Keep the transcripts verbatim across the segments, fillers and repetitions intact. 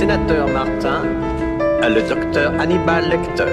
sénateur Martin, le docteur Hannibal Lecter.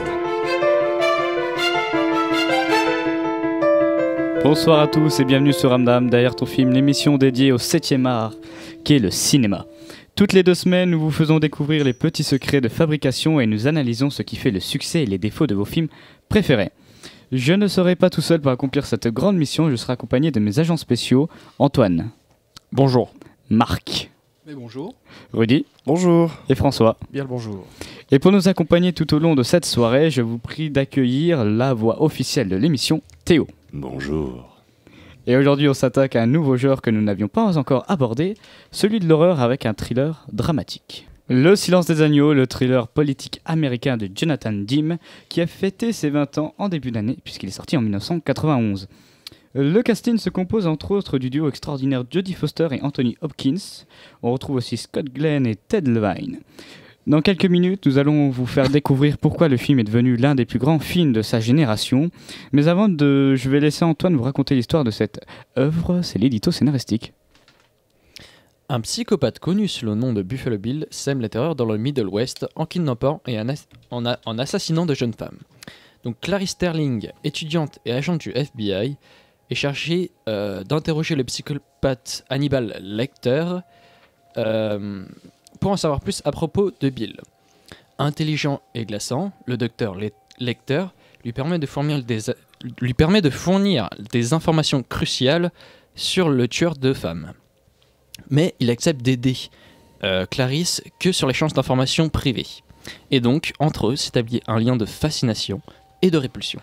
Bonsoir à tous et bienvenue sur Ramdam, derrière ton film, l'émission dédiée au septième art, qui est le cinéma. Toutes les deux semaines, nous vous faisons découvrir les petits secrets de fabrication et nous analysons ce qui fait le succès et les défauts de vos films préférés. Je ne serai pas tout seul pour accomplir cette grande mission, je serai accompagné de mes agents spéciaux, Antoine. Bonjour. Marc. Mais bonjour. Rudy. Bonjour. Et François. Bien le bonjour. Et pour nous accompagner tout au long de cette soirée, je vous prie d'accueillir la voix officielle de l'émission, Théo. Bonjour. Et aujourd'hui, on s'attaque à un nouveau genre que nous n'avions pas encore abordé, celui de l'horreur avec un thriller dramatique. Le Silence des agneaux, le thriller politique américain de Jonathan Demme, qui a fêté ses vingt ans en début d'année, puisqu'il est sorti en dix-neuf cent quatre-vingt-onze. Le casting se compose entre autres du duo extraordinaire Jodie Foster et Anthony Hopkins. On retrouve aussi Scott Glenn et Ted Levine. Dans quelques minutes, nous allons vous faire découvrir pourquoi le film est devenu l'un des plus grands films de sa génération. Mais avant de... je vais laisser Antoine vous raconter l'histoire de cette œuvre, c'est l'édito scénaristique. Un psychopathe connu sous le nom de Buffalo Bill sème la terreur dans le Middle West en kidnappant et en, ass- en, a- en assassinant de jeunes femmes. Donc Clarice Sterling, étudiante et agente du F B I, est chargée euh, d'interroger le psychopathe Hannibal Lecter euh, pour en savoir plus à propos de Bill. Intelligent et glaçant, le docteur Le- Lecter lui permet, de fournir des, lui permet de fournir des informations cruciales sur le tueur de femmes. Mais il accepte d'aider euh, Clarice que sur l'échange d'informations privées. Et donc, entre eux, s'établit un lien de fascination et de répulsion.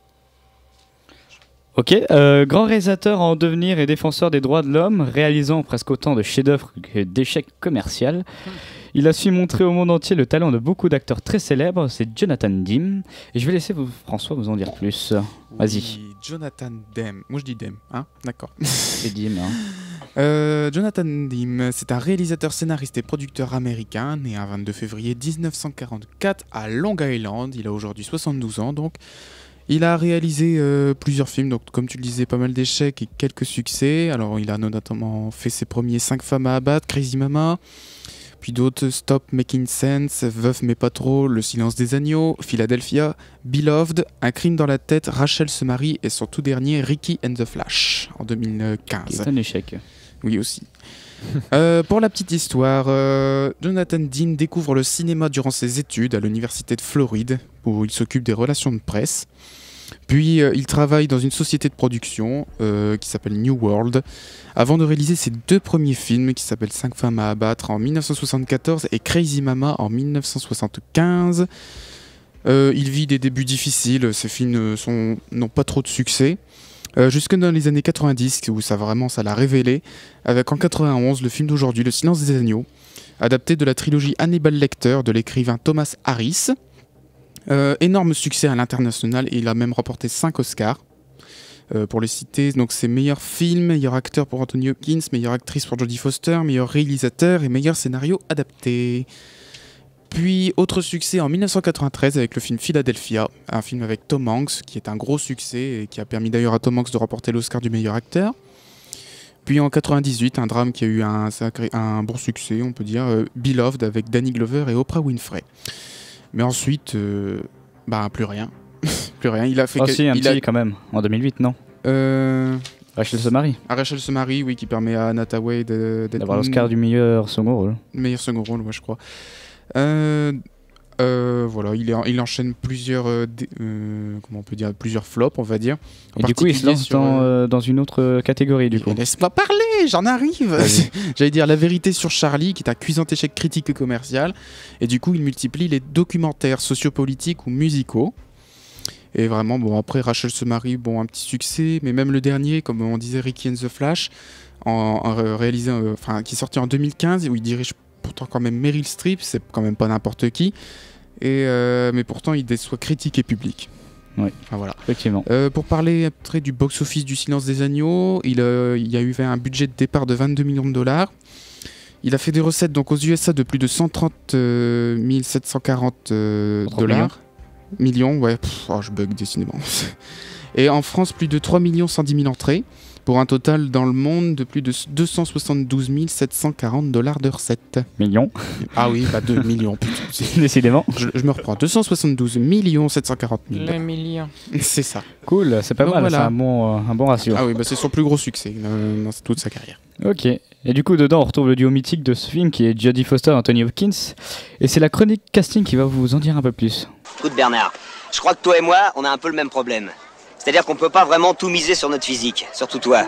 Ok, euh, grand réalisateur en devenir et défenseur des droits de l'homme, réalisant presque autant de chefs-d'œuvre que d'échecs commerciaux. Il a su montrer au monde entier le talent de beaucoup d'acteurs très célèbres, c'est Jonathan Demme. Et je vais laisser vous, François vous en dire plus. Vas-y. Oui, Jonathan Demme. Moi je dis Demme, hein, d'accord. C'est Demme, hein. Euh, Jonathan Demme, c'est un réalisateur, scénariste et producteur américain, né un vingt-deux février dix-neuf cent quarante-quatre à Long Island. Il a aujourd'hui soixante-douze ans, donc. Il a réalisé euh, plusieurs films, donc comme tu le disais, pas mal d'échecs et quelques succès. Alors il a notamment fait ses premiers cinq femmes à abattre, Crazy Mama, puis d'autres, Stop Making Sense, Veuf mais pas trop, Le Silence des agneaux, Philadelphia, Beloved, Un crime dans la tête, Rachel se marie et son tout dernier, Ricky and the Flash, en deux mille quinze. C'est un échec. Oui aussi. euh, pour la petite histoire, euh, Jonathan Demme découvre le cinéma durant ses études à l'université de Floride, où il s'occupe des relations de presse. Puis euh, il travaille dans une société de production euh, qui s'appelle New World, avant de réaliser ses deux premiers films qui s'appellent Cinq femmes à abattre en dix-neuf cent soixante-quatorze et Crazy Mama en dix-neuf cent soixante-quinze. Euh, il vit des débuts difficiles, ses films sont, n'ont pas trop de succès. Euh, jusque dans les années quatre-vingt-dix, où ça vraiment ça l'a révélé, avec en quatre-vingt-onze le film d'aujourd'hui, Le Silence des agneaux, adapté de la trilogie Hannibal Lecter de l'écrivain Thomas Harris. Euh, énorme succès à l'international et il a même remporté cinq Oscars. Euh, pour les citer, donc c'est meilleur film, meilleur acteur pour Anthony Hopkins, meilleure actrice pour Jodie Foster, meilleur réalisateur et meilleur scénario adapté. Puis, autre succès en dix-neuf cent quatre-vingt-treize avec le film Philadelphia, un film avec Tom Hanks qui est un gros succès et qui a permis d'ailleurs à Tom Hanks de remporter l'Oscar du meilleur acteur. Puis en quatre-vingt-dix-huit, un drame qui a eu un, sacré, un bon succès, on peut dire, euh, Beloved avec Danny Glover et Oprah Winfrey. Mais ensuite, euh, bah plus rien. plus rien. Il a fait. Oh si, un il petit a... quand même, en deux mille huit, non euh... Rachel se marie. Ah, Rachel se marie, oui, qui permet à Anna Hathaway de, d'être d'avoir l'Oscar du meilleur second rôle. Meilleur second rôle, ouais, je crois. Euh, euh, voilà, il, est, il enchaîne plusieurs, euh, dé, euh, comment on peut dire, plusieurs flops, on va dire. En Et du coup, il se lance sur, dans, euh, dans une autre catégorie, du coup. Laisse-moi parler, j'en arrive. J'allais dire La vérité sur Charlie, qui est un cuisant échec critique et commercial. Et du coup, il multiplie les documentaires sociopolitiques ou musicaux. Et vraiment, bon, après, Rachel se marie, bon, un petit succès. Mais même le dernier, comme on disait, Ricky and the Flash, en, en réalisé, euh, enfin, qui est sorti en deux mille quinze, où il dirige pourtant quand même Meryl Streep, c'est quand même pas n'importe qui. Et, euh, mais pourtant, il déçoit critique et public. Oui, enfin, voilà. Effectivement. Euh, pour parler après du box-office du Silence des agneaux, il, euh, il y a eu un budget de départ de vingt-deux millions de dollars. Il a fait des recettes donc aux U S A de plus de cent trente mille sept cent quarante euh, dollars. Millions, ouais, pff, oh, je bug décidément. Et en France, plus de trois millions cent dix mille entrées. pour un total dans le monde de plus de deux cent soixante-douze mille sept cent quarante dollars de recettes. Millions, Ah oui, bah deux millions. putain, c'est- décidément. Je, je me reprends, deux cent soixante-douze millions sept cent quarante mille. Le million. C'est ça. Cool, c'est pas Donc mal, voilà. c'est un bon, euh, un bon ratio. Ah oui, bah c'est son plus gros succès euh, dans toute sa carrière. Ok, et du coup dedans on retrouve le duo mythique de ce film qui est Jodie Foster et Anthony Hopkins, et c'est la chronique casting qui va vous en dire un peu plus. Écoute Bernard, je crois que toi et moi, on a un peu le même problème. C'est-à-dire qu'on peut pas vraiment tout miser sur notre physique, surtout toi.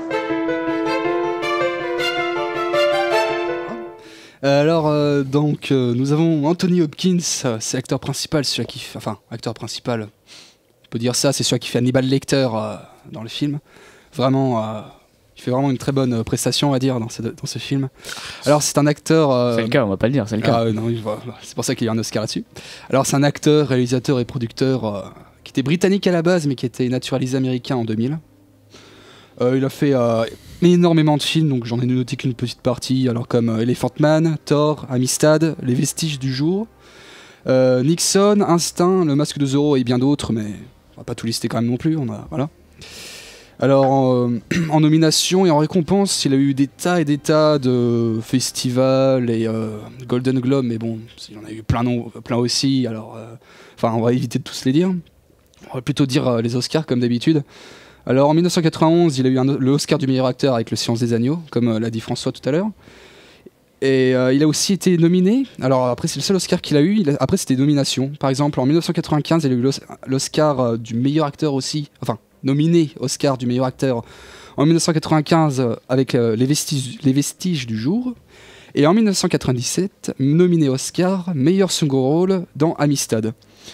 Euh, Alors, euh, donc, euh, nous avons Anthony Hopkins, euh, c'est l'acteur principal, celui qui fait, enfin, acteur principal, on peut dire ça, c'est celui qui fait Hannibal Lecter euh, dans le film. Vraiment, euh, il fait vraiment une très bonne euh, prestation, on va dire, dans ce, dans ce film. Alors, c'est un acteur... euh, C'est le cas, on va pas le dire, c'est le cas. ah, euh, non, oui, voilà, c'est pour ça qu'il y a un Oscar là-dessus. Alors, c'est un acteur, réalisateur et producteur euh, qui était britannique à la base, mais qui était naturalisé américain en deux mille. Euh, il a fait euh, énormément de films, donc j'en ai noté qu'une petite partie, alors comme euh, Elephant Man, Thor, Amistad, Les Vestiges du Jour, euh, Nixon, Instinct, Le Masque de Zorro et bien d'autres, mais on va pas tout lister quand même non plus. On a, voilà. Alors en, euh, en nomination et en récompense, il a eu des tas et des tas de festivals et euh, Golden Globe, mais bon, il en a eu plein, non, plein aussi. Alors, euh, enfin, on va éviter de tous les dire. On va plutôt dire euh, les Oscars comme d'habitude. Alors en mille neuf cent quatre-vingt-onze, il a eu un, le Oscar du meilleur acteur avec Le Silence des Agneaux, comme euh, l'a dit François tout à l'heure. Et euh, il a aussi été nominé. Alors après, c'est le seul Oscar qu'il a eu. Il a- après, c'était des nominations. Par exemple, en mille neuf cent quatre-vingt-quinze, il a eu l'Os- l'Oscar euh, du meilleur acteur aussi. Enfin, nominé Oscar du meilleur acteur en mille neuf cent quatre-vingt-quinze euh, avec euh, les, vestiges, les Vestiges du Jour. Et en mille neuf cent quatre-vingt-dix-sept, nominé Oscar meilleur second rôle dans Amistad.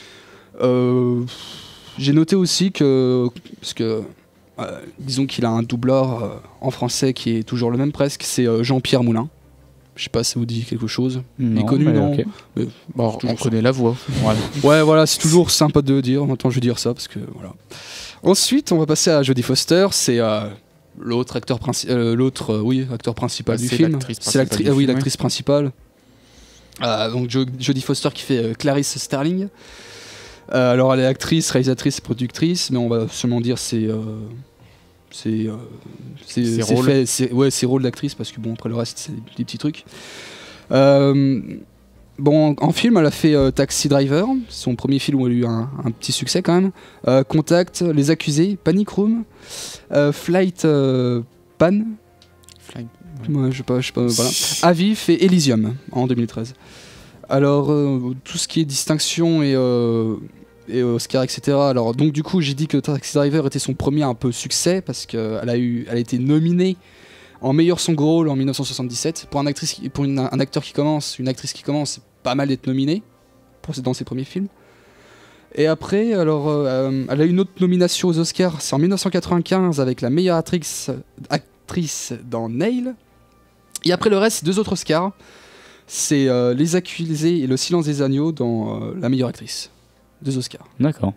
Euh, J'ai noté aussi que, parce que euh, disons qu'il a un doubleur euh, en français qui est toujours le même presque, c'est euh, Jean-Pierre Moulin. Je sais pas si ça vous dit quelque chose. Il est connu, mais non ok. Bon, toujours on connaît la voix. Ouais, voilà, c'est toujours sympa de le dire. Maintenant, je vais dire ça parce que voilà. Ensuite, on va passer à Jodie Foster. C'est euh, l'autre acteur principal, l'autre, euh, oui, acteur principal Ouais, du c'est film. l'actrice C'est l'actrice, principale du ah oui, film, l'actrice principale. Euh, donc Jo- Jodie Foster qui fait euh, Clarice Starling. Euh, alors, elle est actrice, réalisatrice et productrice, mais on va seulement dire c'est euh, c'est euh, c'est Ses c'est rôles. fait- c'est- ouais, ses rôles d'actrice parce que bon, après le reste, c'est des petits trucs. Euh, Bon, en film, elle a fait euh, Taxi Driver, son premier film où elle a eu un, un petit succès quand même. Euh, Contact, Les Accusés, Panic Room, euh, Flight euh, Pan, Fly. ouais, je sais pas, je sais pas, voilà. Avif et Elysium en deux mille treize. Alors, euh, tout ce qui est distinction et, euh, et Oscar, et cetera. Alors, donc du coup, j'ai dit que Taxi Driver était son premier un peu succès parce qu'elle a, eu, elle a été nominée en meilleur second rôle en mille neuf cent soixante-dix-sept. Pour un, actrice, qui- pour une- un acteur qui commence, une actrice qui commence, c'est pas mal d'être nominé pour, dans ses premiers films. Et après, alors, euh, elle a eu une autre nomination aux Oscars, c'est en mille neuf cent quatre-vingt-quinze avec la meilleure actrice, actrice dans Nail. Et après le reste, c'est deux autres Oscars. C'est euh, Les Accusés et Le Silence des Agneaux dans euh, la meilleure actrice. Deux Oscars. D'accord.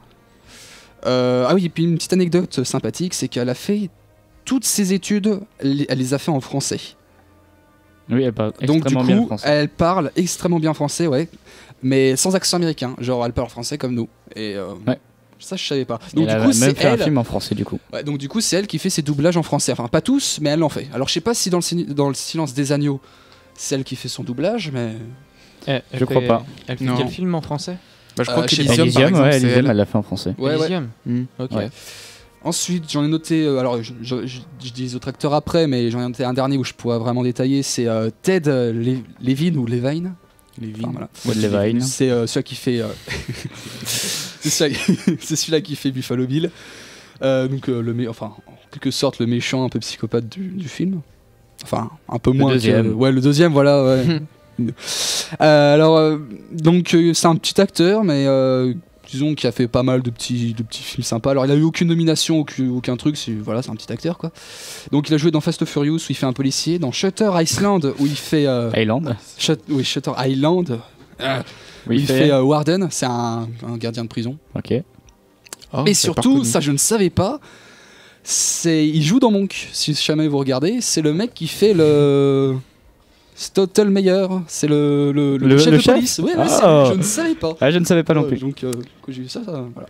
Euh, ah oui, et puis une petite anecdote sympathique, c'est qu'elle a fait toutes ses études, elle, elle les a fait en français. Oui, elle parle Donc du extrêmement bien le coup, français. elle parle extrêmement bien français, ouais, mais sans accent américain. Genre, elle parle français comme nous. Et euh, Ouais. ça, je savais pas. Et Donc elle du a coup, même c'est fait un elle. film en français du coup. Ouais, donc du coup, c'est elle qui fait ses doublages en français. Enfin, pas tous, mais elle l'en fait. Alors, je sais pas si dans le, si- dans le Silence des Agneaux, c'est elle qui fait son doublage, mais Eh, elle Je crois fait- pas. Elle fait Non. quel film en français? Bah, je crois Euh, que je sais pas. Elysium, par Elysium, exemple, ouais, c'est Elysium, elle. elle l'a fait en français. ouais, ouais. Elysium. Hmm. Ok. Ouais. Ensuite, j'en ai noté. euh, alors, je, je- je- je dis les autres acteurs après, mais j'en ai noté un dernier où je pourrais vraiment détailler. C'est euh, Ted euh, Le- Levine ou Levine. Levine. Enfin, voilà. Ted Levine. C'est euh, celui qui fait. euh, c'est celui- c'est celui-là qui fait Buffalo Bill. Euh, donc, euh, le mé- enfin, en quelque sorte, le méchant un peu psychopathe du, du film. Enfin, un peu Le moins. que- deuxième. ouais, le deuxième, voilà. Ouais. Euh, alors, euh, donc, euh, c'est un petit acteur, mais. euh, disons qu'il a fait pas mal de petits, de petits films sympas. Alors il a eu aucune nomination, aucun, aucun truc, c'est voilà, c'est un petit acteur quoi. Donc il a joué dans Fast and Furious où il fait un policier, dans Shutter Island où il fait euh, Island. Shut- oui, Shutter Island euh, où Oui, il fait euh, Warden, c'est un, un gardien de prison. Ok. Oh, Et c'est pas surtout, reconnu. ça je ne savais pas, c'est il joue dans Monk. Si jamais vous regardez, c'est le mec qui fait le Stottelmeyer, c'est le, le, le Le- chef le de chef police. Ouais, ouais, Ah. c'est- je ne savais pas. Ah, je ne savais pas non Ouais, plus. donc, euh, quand j'ai vu ça, ça voilà.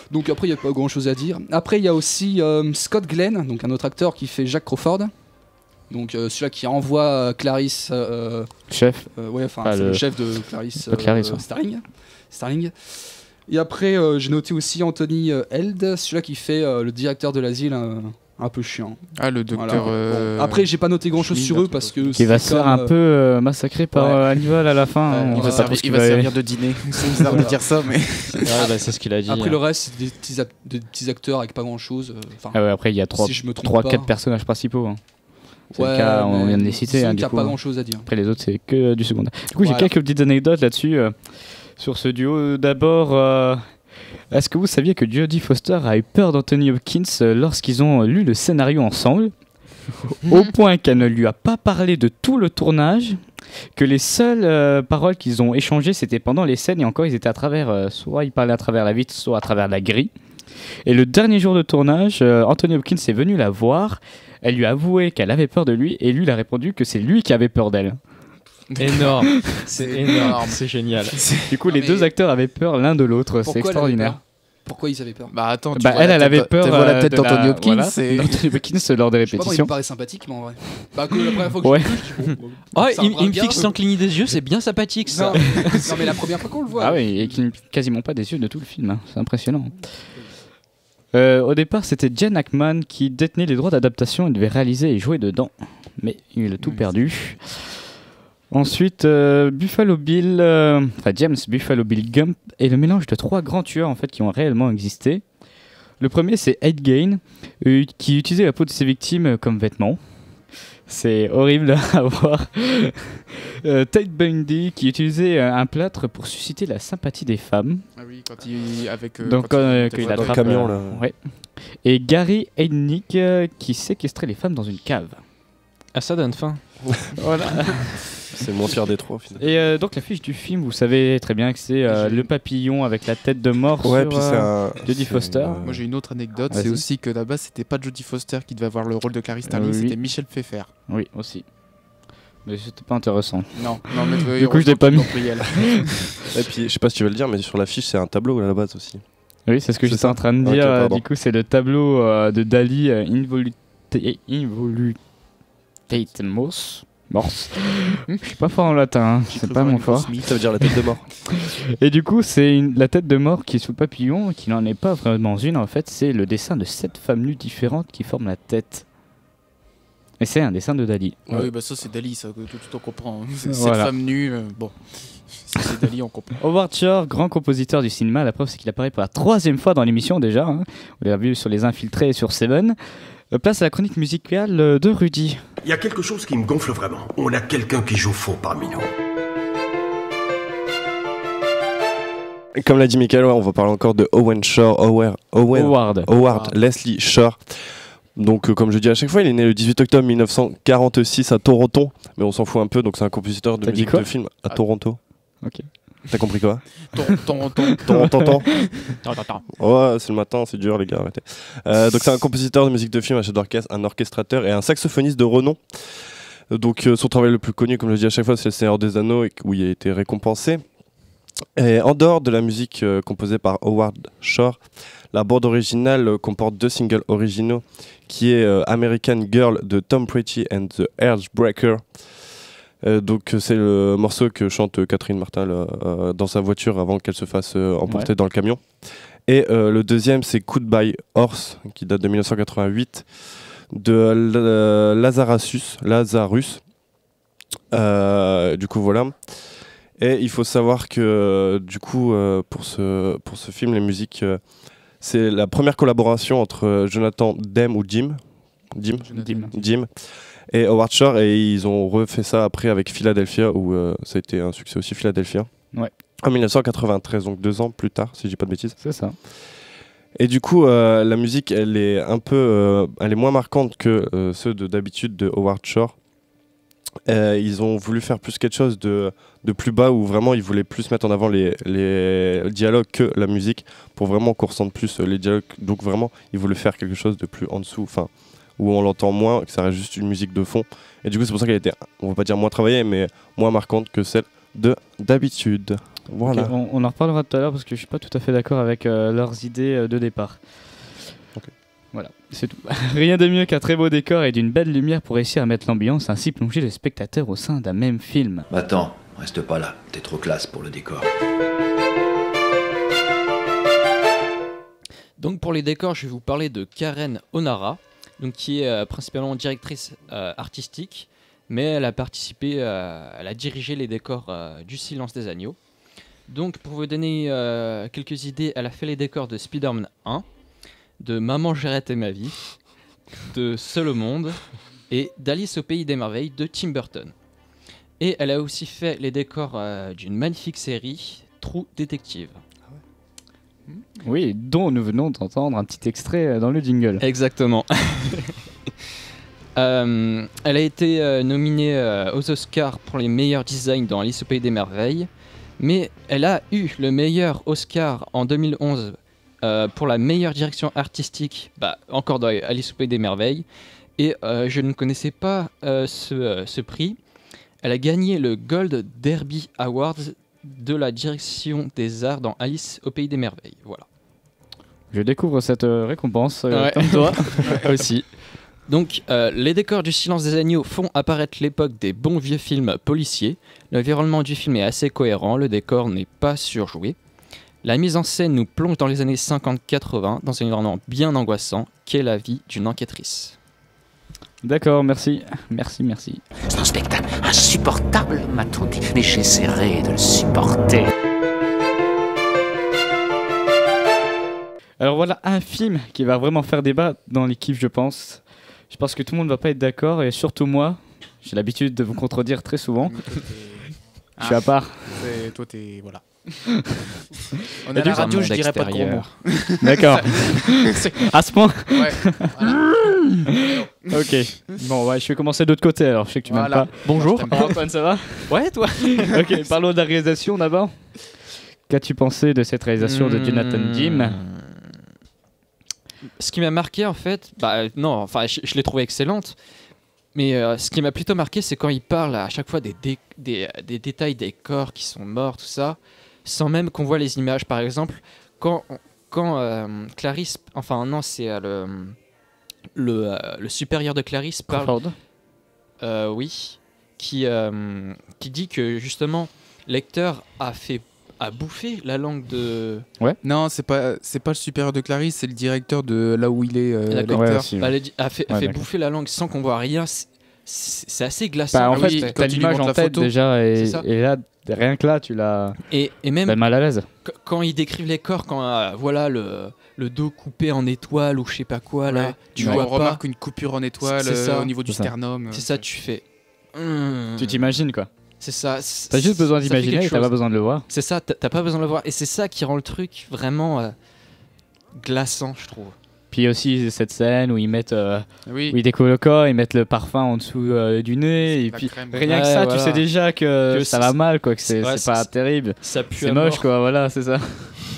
Donc après, il n'y a pas grand chose à dire. Après, il y a aussi euh, Scott Glenn, donc un autre acteur qui fait Jack Crawford. Donc euh, celui-là qui envoie euh, Clarice. Euh, Chef. euh, ouais, enfin, Ah, c'est le- le chef de Clarice, de Clarice, euh, ouais. Starling. Starling. Et après, euh, j'ai noté aussi Anthony euh, Held, celui-là qui fait euh, le directeur de l'asile, un, un peu chiant. Ah, le docteur. Voilà. euh, Bon, après, j'ai pas noté grand-chose Schmidt, sur un eux truc parce comme que. Qui va c'est se faire comme, un euh, peu euh, massacrer par ouais. euh, Hannibal à la fin. Ouais, hein. Il On va, sait pas servir, trop ce il qu'il va va servir de dîner. C'est bizarre de Voilà. dire ça, mais. Ouais, bah, c'est ce qu'il a dit. Après hein. le reste, c'est des petits, ap- des petits acteurs avec pas grand-chose. euh, Enfin, Ah ouais, après, il y a trois, si je me trompe trois pas. quatre personnages principaux. hein. C'est le Ouais, cas, on mais vient de les citer. disons hein, qu'il du y a coup. pas grand-chose à dire. Après, les autres, c'est que du secondaire. Du coup, j'ai Voilà. quelques petites anecdotes là-dessus. euh, sur ce duo. D'abord, euh, est-ce que vous saviez que Jodie Foster a eu peur d'Anthony Hopkins euh, lorsqu'ils ont lu le scénario ensemble, au point qu'elle ne lui a pas parlé de tout le tournage, que les seules euh, paroles qu'ils ont échangées, c'était pendant les scènes, et encore, ils étaient à travers, euh, soit ils parlaient à travers la vitre, soit à travers la grille. Et le dernier jour de tournage, euh, Anthony Hopkins est venu la voir, elle lui a avoué qu'elle avait peur de lui, et lui, il a répondu que c'est lui qui avait peur d'elle. Énorme. C'est énorme. C'est génial. Du coup, Non, les mais- deux acteurs avaient peur l'un de l'autre, c'est Pourquoi elle avait extraordinaire. peur Pourquoi ils avaient peur? Bah attends, tu Bah, vois elle, la elle tête avait d'A- peur tu vois la euh, tête de d'Anthony la- Hopkins. voilà, c'est- d'Anthony Hopkins lors des Je sais pas, moi, il répétitions. me paraît sympathique, mais en vrai. Bah, que la première fois que Ouais. je l'ai vu, je dis, bon, bon, Oh, c'est un il, il me bringard, fixe mais- sans cligner des yeux, c'est bien sympathique ça. Non, non, mais la première fois qu'on le voit. Ah oui, et qui ne quasiment pas des yeux de tout le film, hein. C'est impressionnant. Euh, au départ, c'était Jen Ackman qui détenait les droits d'adaptation et devait réaliser et jouer dedans, mais il a tout Oui. perdu. Ensuite, euh, Buffalo Bill, euh, enfin James Buffalo Bill Gump est le mélange de trois grands tueurs en fait qui ont réellement existé. Le premier, c'est Ed Gein, euh, qui utilisait la peau de ses victimes euh, comme vêtements. C'est horrible à voir. Euh, Ted Bundy, qui utilisait euh, un plâtre pour susciter la sympathie des femmes. Ah oui, quand il avec. euh, Donc quand quand, euh, était quand il dans le attrape, camion, euh, là. ouais. Et Gary Heidnik, euh, qui séquestrait les femmes dans une cave. Ah, ça donne faim. Voilà. C'est le moins pire des trois, au final. Et euh, donc l'affiche du film, vous savez très bien que c'est euh, J'ai- le papillon avec la tête de mort Ouais, sur, puis c'est euh, un. Jodie c'est Foster. une, euh, Moi j'ai une autre anecdote, Vas-y. c'est aussi que là-bas c'était pas Jodie Foster qui devait avoir le rôle de Clarice Starling, Euh, oui. c'était Michel Pfeiffer. Oui, aussi. Mais c'était pas intéressant. Non, non mais euh, Du coup, je l'ai pas mis. Et puis, je sais pas si tu veux le dire, mais sur l'affiche, c'est un tableau à la base aussi. Oui, c'est ce que C'est j'étais ça. en train de Ok, dire. euh, pardon. du coup, c'est le tableau euh, de Dali, euh, Involuta- Involutate Morse. Morse. Je suis pas fort en latin, hein, c'est pas mon fort. Ça veut dire la tête de mort. Et du coup, c'est une- la tête de mort qui est sous le papillon, qui n'en est pas vraiment une. En fait, c'est le dessin de sept femmes nues différentes qui forment la tête. Et c'est un dessin de Dali. Ah oui, bah ça c'est Dali, ça, que tout, tout on comprend. hein. C'est- Voilà. Cette femme nue, euh, bon, si c'est Dali, on comprend. Howard Shore, grand compositeur du cinéma, la preuve c'est qu'il apparaît pour la troisième fois dans l'émission déjà. hein. On l'a vu sur Les Infiltrés et sur Seven. Euh, Place à la chronique musicale euh, de Rudy. Il y a quelque chose qui me gonfle vraiment. On a quelqu'un qui joue faux parmi nous. Et comme l'a dit Michael, ouais, on va parler encore de Owen Shore. Owen, Owen, Howard. Howard Leslie Shore. Donc, euh, comme je dis à chaque fois, il est né le dix-huit octobre mille neuf cent quarante-six à Toronto. Mais on s'en fout un peu, donc c'est un compositeur de T'as dit musique quoi de film à Toronto. Ok. T'as compris quoi? Ton, ton, ton, Toronto, Attends, attends, attends. Ouais, c'est le matin, c'est dur, les gars, arrêtez. Euh, donc, c'est un compositeur de musique de film, un chef d'orchestre, un orchestrateur et un saxophoniste de renom. Euh, Donc, euh, son travail le plus connu, comme je le dis à chaque fois, c'est Le Seigneur des Anneaux, et- où il a été récompensé. Et en dehors de la musique euh, composée par Howard Shore, la bande originale euh, comporte deux singles originaux, qui est euh, American Girl de Tom Petty and the Heartbreaker. Euh, donc euh, c'est le morceau que chante Catherine Martin là, euh, dans sa voiture avant qu'elle se fasse euh, emporter Ouais. dans le camion. Et euh, le deuxième c'est Goodbye Horse qui date de mille neuf cent quatre-vingt-huit de euh, Lazarus. Lazarus. Euh, du coup voilà. Et il faut savoir que euh, du coup euh, pour ce pour ce film les musiques euh, c'est la première collaboration entre euh, Jonathan Demme ou Jim Jim Dim. Jim et Howard Shore, et ils ont refait ça après avec Philadelphia où euh, ça a été un succès aussi, Philadelphia. Ouais. En mille neuf cent quatre-vingt-treize, donc deux ans plus tard, si je dis pas de bêtises. C'est ça. Et du coup, euh, la musique, elle est un peu, euh, elle est moins marquante que euh, ceux de d'habitude de Howard Shore. Euh, ils ont voulu faire plus quelque chose de, de plus bas, où vraiment ils voulaient plus mettre en avant les, les dialogues que la musique, pour vraiment qu'on ressente plus euh, les dialogues. Donc vraiment, ils voulaient faire quelque chose de plus en dessous, enfin, où on l'entend moins, que ça reste juste une musique de fond. Et du coup, c'est pour ça qu'elle était, on va pas dire moins travaillée, mais moins marquante que celle de d'habitude. Voilà. Ok, on, on en reparlera tout à l'heure parce que je suis pas tout à fait d'accord avec euh, leurs idées euh, de départ. Ok. Voilà, c'est tout. Rien de mieux qu'un très beau décor et d'une belle lumière pour réussir à mettre l'ambiance, ainsi plonger le spectateur au sein d'un même film. Attends, reste pas là. T'es trop classe pour le décor. Donc pour les décors, je vais vous parler de Karen Onara, donc qui est euh, principalement directrice euh, artistique, mais elle a participé, euh, elle a dirigé les décors euh, du Silence des Agneaux. Donc pour vous donner euh, quelques idées, elle a fait les décors de Spider-Man un, de Maman j'ai raté ma vie, de Seul au monde et d'Alice au pays des merveilles de Tim Burton. Et elle a aussi fait les décors euh, d'une magnifique série, True Detective. Oui, dont nous venons d'entendre un petit extrait euh, dans le jingle. Exactement. euh, elle a été euh, nominée euh, aux Oscars pour les meilleurs designs dans Alice au pays des merveilles, mais elle a eu le meilleur Oscar en deux mille onze euh, pour la meilleure direction artistique, bah, encore dans Alice au pays des merveilles, et euh, je ne connaissais pas euh, ce, euh, ce prix. Elle a gagné le Gold Derby Awards de la direction des arts dans Alice au pays des merveilles. Voilà. Je découvre cette euh, récompense, euh, Ouais. comme toi. Aussi. Donc, euh, les décors du Silence des Agneaux font apparaître l'époque des bons vieux films policiers. L'environnement du film est assez cohérent, le décor n'est pas surjoué. La mise en scène nous plonge dans les années cinquante quatre-vingts, dans un environnement bien angoissant, qu'est la vie d'une enquêtrice. D'accord, merci. Merci, merci. C'est un spectacle insupportable, m'a-t-on dit, mais j'essaierai de le supporter. Alors voilà un film qui va vraiment faire débat dans l'équipe, je pense. Je pense que tout le monde va pas être d'accord et surtout moi. J'ai l'habitude de vous contredire très souvent. Je suis à part. C'est- Toi, t'es. Voilà. On Et est à du la coup, radio, monde je dirais pas de gros mots. extérieur. D'accord. À ce point. Ouais. Voilà. Ok. Bon, ouais, je vais commencer de l'autre côté alors. Je sais que tu m'aimes Voilà. pas. Bonjour. Moi, je t'aime pas. Antoine, ça va? Ouais, toi. Ok, parlons de la réalisation d'abord. Qu'as-tu pensé de cette réalisation de Jonathan Hmm. Demme? Ce qui m'a marqué en fait, bah non, enfin je, je l'ai trouvée excellente, mais euh, ce qui m'a plutôt marqué c'est quand il parle à chaque fois des, dé- des, des détails des corps qui sont morts, tout ça, sans même qu'on voit les images. Par exemple, quand, quand euh, Clarisse, enfin non c'est euh, le, le, euh, le supérieur de Clarisse parle, Crawford. euh, oui, qui, euh, qui dit que justement Lecter a fait a bouffé la langue de... Non, c'est pas, c'est pas le supérieur de Clarisse, c'est le directeur de là où il est, euh, D'accord. lecteur. Ouais, si. Bah, elle a dit- a fait, a Ouais, fait d'accord. bouffer la langue sans qu'on voit rien. C'est c'est assez glaçant. Bah, en Ah fait, oui, t'as quand tu lui l'image montres en la tête photo. déjà et, C'est ça. et là, rien que là, tu l'as Et, et même t'as mal à l'aise. qu- quand ils décrivent les corps, quand euh, voilà le, le dos coupé en étoile ou je sais pas quoi, là, Ouais. tu Ouais, vois on pas. remarque une coupure en étoile C'est euh, ça. au niveau du C'est ça. sternum. C'est ça, tu fais. Hmm. Tu t'imagines quoi. C'est ça. c- T'as juste besoin ça fait d'imaginer quelque et t'as pas chose. besoin de le voir. C'est ça, t'as t'as pas besoin de le voir. Et c'est ça qui rend le truc vraiment euh, glaçant, je trouve. Puis aussi cette scène où ils mettent, euh, Oui. où ils découvrent le corps, ils mettent le parfum en dessous euh, du nez et La puis crème. rien que Ouais, ça, voilà. tu sais déjà que, Que ça c'est- va mal, quoi, que c'est ouais, c'est pas c'est- terrible. Ça pue C'est à moche, mort. quoi, voilà, c'est ça.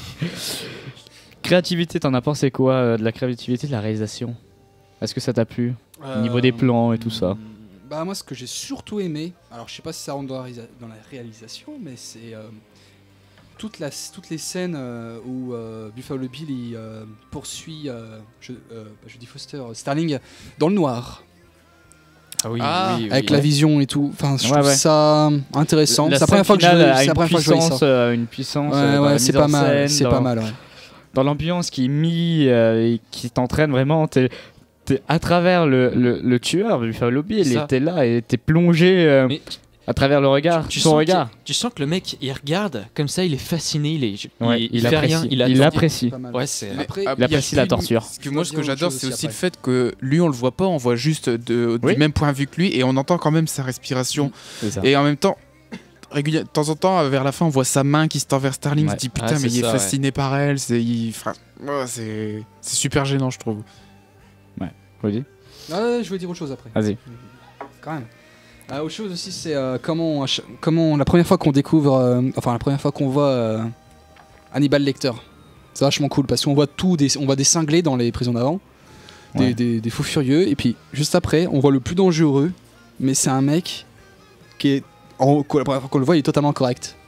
Créativité, t'en as pensé quoi euh, de la créativité de la réalisation? Est-ce que ça t'a plu? Au niveau des plans et tout ça. Bah moi ce que j'ai surtout aimé, alors je sais pas si ça rentre dans la, réalisa- dans la réalisation, mais c'est euh, toute la, toutes les scènes euh, où euh, Buffalo Bill il, euh, poursuit, euh, je, euh, bah, je dis Foster, euh, Starling dans le noir, Ah oui, Ah, oui, oui, avec oui. la vision et tout. Enfin, je Ouais, trouve ouais. ça intéressant. La C'est la première scène fois que je, finale a c'est la une première fois que je voyais puissance, ça. euh, une puissance euh, Ouais, dans ouais, la c'est mise pas en mal, scène, c'est dans- pas mal. Ouais. dans l'ambiance qui est mise euh, et qui t'entraîne vraiment. T'es, t'es à travers le, le, le tueur, Buffalo Bill, Ça. et t'es là et t'es plongé euh, Mais à travers le regard, tu, tu son sens regard. qu'il- tu sens que le mec il regarde comme ça, il est fasciné, il est, Ouais, il, il, fait apprécie. rien, il, il attend. l'apprécie. Pas mal. Ouais, c'est. Mais Après, ah, il apprécie la une- torture. Ce que moi, ce que Dire autre j'adore, chose c'est aussi aussi le après. fait que lui, on le voit pas, on voit juste de, Oui. du même point de vue que lui, et on entend quand même sa respiration. C'est ça. Et en même temps, régulier- de temps en temps, vers la fin, on voit sa main qui se tend vers Starling. Ouais. On se dit putain, Ah, mais c'est il est ça, fasciné par elle. C'est, il- enfin, ouais, c'est, c'est super gênant, je trouve. Vas-y. Ah, ouais, je vais dire autre chose après. Vas-y. Quand même. Ah, autre chose aussi, c'est euh, comment, ach- comment la première fois qu'on découvre, euh, enfin la première fois qu'on voit euh, Hannibal Lecter. C'est vachement cool parce qu'on voit tout, des, on voit des cinglés dans les prisons d'avant, des, Ouais. des, des fous furieux, et puis juste après, on voit le plus dangereux, mais c'est un mec qui est, en, la première fois qu'on le voit, il est totalement correct.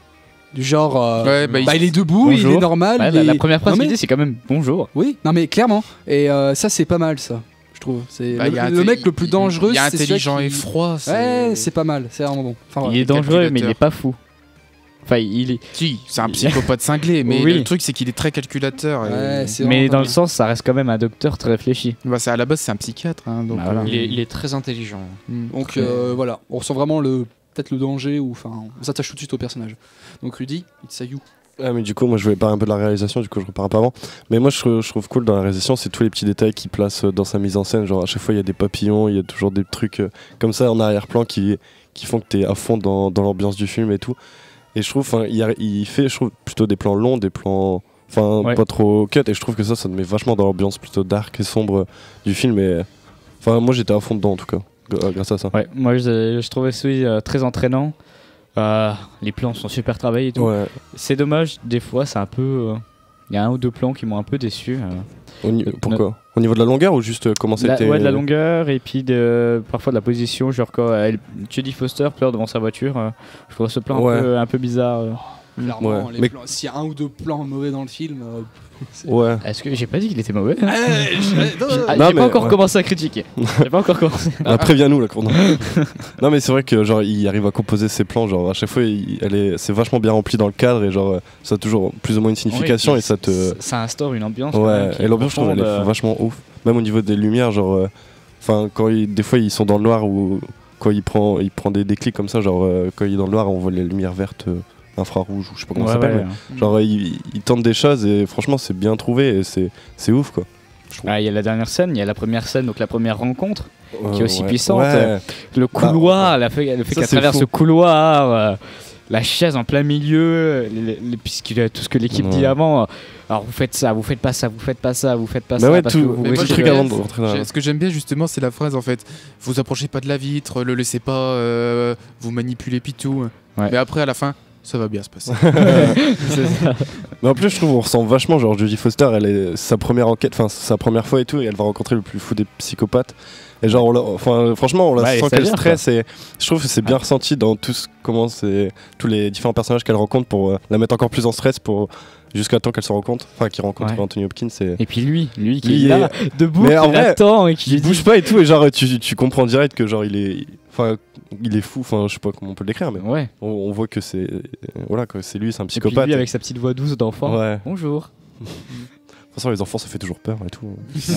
Du genre, euh, Ouais, bah, bah, il- il est debout, il Bonjour. est normal. Ouais, il la, est- la première phrase Non, qu'il mais- dit, c'est quand même bonjour. Oui, non mais clairement. Et euh, ça, c'est pas mal, ça, je trouve. C'est Bah, le, il y a le inté- mec le plus il- dangereux. Il est c'est celui intelligent qui- et froid. Ouais, c'est pas mal, c'est vraiment bon. Enfin, Il voilà. est dangereux, mais il calculateur. est pas fou. Enfin, il est. Si, c'est un psychopathe cinglé, mais Oui. le truc c'est qu'il est très calculateur. et- Ouais, c'est Mais vraiment dans pas le mal. sens, ça reste quand même un docteur très réfléchi. Bah, c'est à la base c'est un psychiatre, hein, donc. Bah, voilà. euh, Il est, il est très intelligent. mm, Donc très- euh, voilà, on ressent vraiment le peut-être le danger ou enfin on s'attache tout de suite au personnage. Donc Rudy, it's a you. Ah, mais du coup, moi je voulais parler un peu de la réalisation, du coup je repars un peu avant. Mais moi je, trouve- je trouve cool dans la réalisation, c'est tous les petits détails qu'il place euh, dans sa mise en scène. Genre à chaque fois il y a des papillons, il y a toujours des trucs euh, comme ça en arrière-plan qui, qui font que t'es à fond dans, dans l'ambiance du film et tout. Et je trouve, enfin, il, a- il fait je trouve, plutôt des plans longs, des plans. Enfin, Ouais. pas trop cut, et je trouve que ça, ça te met vachement dans l'ambiance plutôt dark et sombre du film. Et enfin, moi j'étais à fond dedans en tout cas, g- grâce à ça. Ouais, moi je, je trouvais celui euh, très entraînant. Euh, les plans sont super travaillés et tout. Ouais. C'est dommage, des fois, c'est un peu. euh, Il y a un ou deux plans qui m'ont un peu déçu. euh. Au ni- Euh, pourquoi Au niveau de la longueur ou juste euh, comment La- c'était ouais, de la longueur et puis de, parfois de la position. Genre quand elle, Jodie Foster pleure devant sa voiture, euh, je trouve ce plan Ouais. un, peu, un peu bizarre. euh. Clairement, Ouais, les mais- plans- s'il y a un ou deux plans mauvais dans le film. euh, c'est- Ouais. Est-ce que j'ai pas dit qu'il était mauvais? Ah, je- non, Ah, Non, j'ai mais- pas encore ouais. commencé à critiquer. J'ai pas encore commencé. Ah, préviens-nous là, Courdon. Non mais c'est vrai que genre il arrive à composer ses plans, genre à chaque fois il, elle est, c'est vachement bien rempli dans le cadre et genre euh, ça a toujours plus ou moins une signification Ouais, et ça te. Ça instaure une ambiance. quand Ouais. même qui Et est l'ambiance je trouve elle est profonde, euh. vachement ouf. Même au niveau des lumières, genre, euh, enfin quand il, des fois ils sont dans le noir ou quand il prend, il prend des déclics comme ça, genre euh, quand il est dans le noir on voit les lumières vertes. Euh, infrarouge ou je sais pas comment Ouais, ça s'appelle ouais. mais genre il, il tente des choses et franchement c'est bien trouvé et c'est c'est ouf quoi. Ah, il y a la dernière scène, il y a la première scène, donc la première rencontre, qui est Euh, aussi ouais. puissante. Ouais. Euh, Le couloir, la fait, le fait ça, qu'à c'est travers fou. ce couloir, euh, la chaise en plein milieu, les, les, puisqu'il a tout ce que l'équipe Ouais. dit avant. euh, alors vous faites ça, vous faites pas ça, vous faites pas ça, vous faites pas Bah ça. ouais, parce tout- que vous mais moi, risquez j'ai truc de- avant de rentrer dans la- J'ai- Ce que j'aime bien justement, c'est la phrase en fait. Vous approchez pas de la vitre, le laissez pas, euh, vous manipulez puis tout. Ouais. Mais après à la fin, ça va bien se passer. C'est ça. Mais en plus, je trouve on ressent vachement, genre Jodie Foster, elle est sa première enquête, enfin sa première fois et tout, et elle va rencontrer le plus fou des psychopathes. Et genre, on la- enfin, franchement, on la Ouais, sent et qu'elle stagiaire, stresse et je trouve que c'est bien ressenti dans tout ce- comment c'est tous les différents personnages qu'elle rencontre pour euh, la mettre encore plus en stress pour jusqu'à temps qu'elle se rencontre, enfin qu'il rencontre Ouais. Anthony Hopkins. Et... Et puis lui, lui qui Lui, est là, debout, mais en qui vrai, l'attend et qui lui il dit bouge pas et tout, et genre tu, tu comprends direct que genre il est, enfin il est fou, enfin je sais pas comment on peut le décrire, mais ouais. on, on voit que c'est, euh, voilà, que c'est lui, c'est un Et puis psychopathe. lui avec sa petite voix douce d'enfant. Ouais. Bonjour. De toute façon, les enfants, ça fait toujours peur et tout.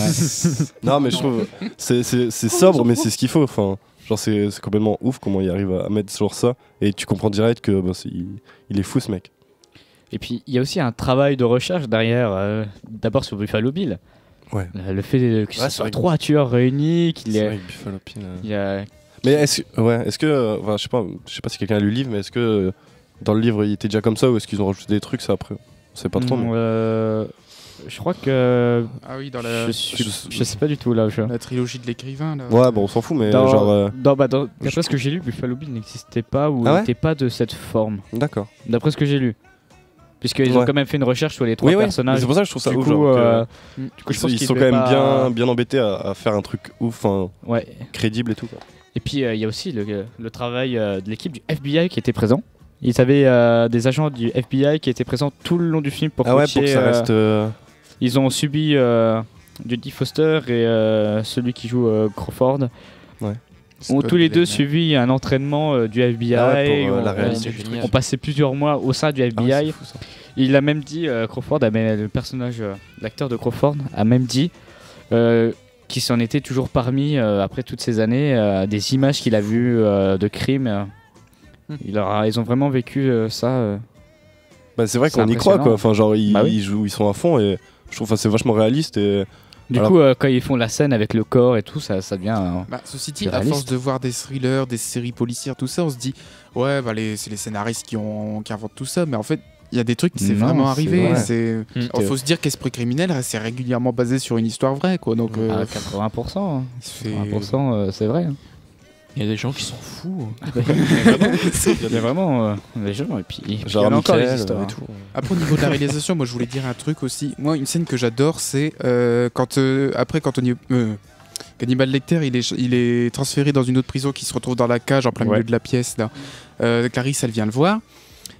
Non, mais je trouve c'est c'est c'est sobre, mais c'est ce qu'il faut. Enfin, genre c'est c'est complètement ouf comment il arrive à mettre sur ça et tu comprends direct que bah, c'est- il, il est fou ce mec. Et puis il y a aussi un travail de recherche derrière, euh, d'abord sur Buffalo Bill. Ouais. Le, le fait que Ouais, ce c'est soit vrai que- trois tueurs réunis, qu'il y C'est ait- vrai que Buffalo Bill, euh, il y a Mais est-ce que ouais, est-ce que euh, enfin, je sais pas, je sais pas si quelqu'un a lu le livre, mais est-ce que euh, dans le livre il était déjà comme ça ou est-ce qu'ils ont rajouté des trucs ça après? On sait pas trop. Mm, Mais... euh, je crois que Ah oui, dans la, je, suis- je sais pas du tout là. Je... la trilogie de l'écrivain. Là. Ouais, bon, on s'en fout, mais Dans, genre. euh, dans- bah, dans- d'après ce que j'ai lu, Buffalo Bill n'existait pas ou Ah ouais n'était pas de cette forme. D'accord. D'après ce que j'ai lu. Puisqu'ils ont Ouais. quand même fait une recherche sur les trois Oui, oui. mais personnages. c'est pour ça que je trouve ça du ouf. coup, genre, que- euh, Mm. du coup, je ils pense ils qu'ils sont quand devaient même pas- bien, bien embêtés à, à faire un truc ouf, enfin, Ouais. crédible et tout. Quoi. Et puis euh, il y a aussi le, le travail euh, de l'équipe du F B I qui était présent. Ils avaient euh, des agents du F B I qui étaient présents tout le long du film pour Ah ouais, coacher, pour que ça euh, reste. euh, Ils ont subi euh, Jodie Foster et euh, celui qui joue euh, Crawford. Ouais. Ont Scott tous les deux Glenn. suivi un entraînement euh, du F B I. Ah ouais, pour, euh, on, la on- réalisation du truc. on passait plusieurs mois au sein du F B I. ah ouais, c'est fou, ça. Il a même dit, euh, Crawford, a même- le personnage, euh, l'acteur de Crawford, a même dit euh, qu'il s'en était toujours parmi, euh, après toutes ces années, euh, des images qu'il a vues euh, de crimes. euh. Hmm. Il aura- ils ont vraiment vécu euh, ça. euh. Bah, c'est vrai C'est qu'on y croit, impressionnant. quoi. Enfin, genre, ils, Bah oui. ils jouent, ils sont à fond et je trouve que c'est vachement réaliste. Et... Du Alors- coup, euh, quand ils font la scène avec le corps et tout, ça, ça devient. euh, Bah, ceci dit, C'est à force réaliste. de voir des thrillers, des séries policières, tout ça, on se dit, ouais, bah, les, c'est les scénaristes qui, ont, qui inventent tout ça, mais en fait, il y a des trucs qui c'est Non, vraiment c'est arrivé. vrai. C'est... Mm. Il faut se dire qu'Esprit criminel, c'est régulièrement basé sur une histoire vraie, quoi. Donc, euh, à quatre-vingts pour cent. hein. c'est... quatre-vingts pour cent, euh, c'est vrai. hein. Il y a des gens qui sont fous. Il y a vraiment euh, des gens, et puis, et puis il y Genre, en a encore Michael, des histoires. et hein. tout. Après, au niveau de la réalisation, moi, je voulais dire un truc aussi. Moi, une scène que j'adore, c'est euh, quand, euh, après, quand on y... euh, Hannibal Lecter, il est, il est transféré dans une autre prison qui se retrouve dans la cage en plein Ouais. milieu de la pièce. Là. Euh, Clarisse, elle vient le voir.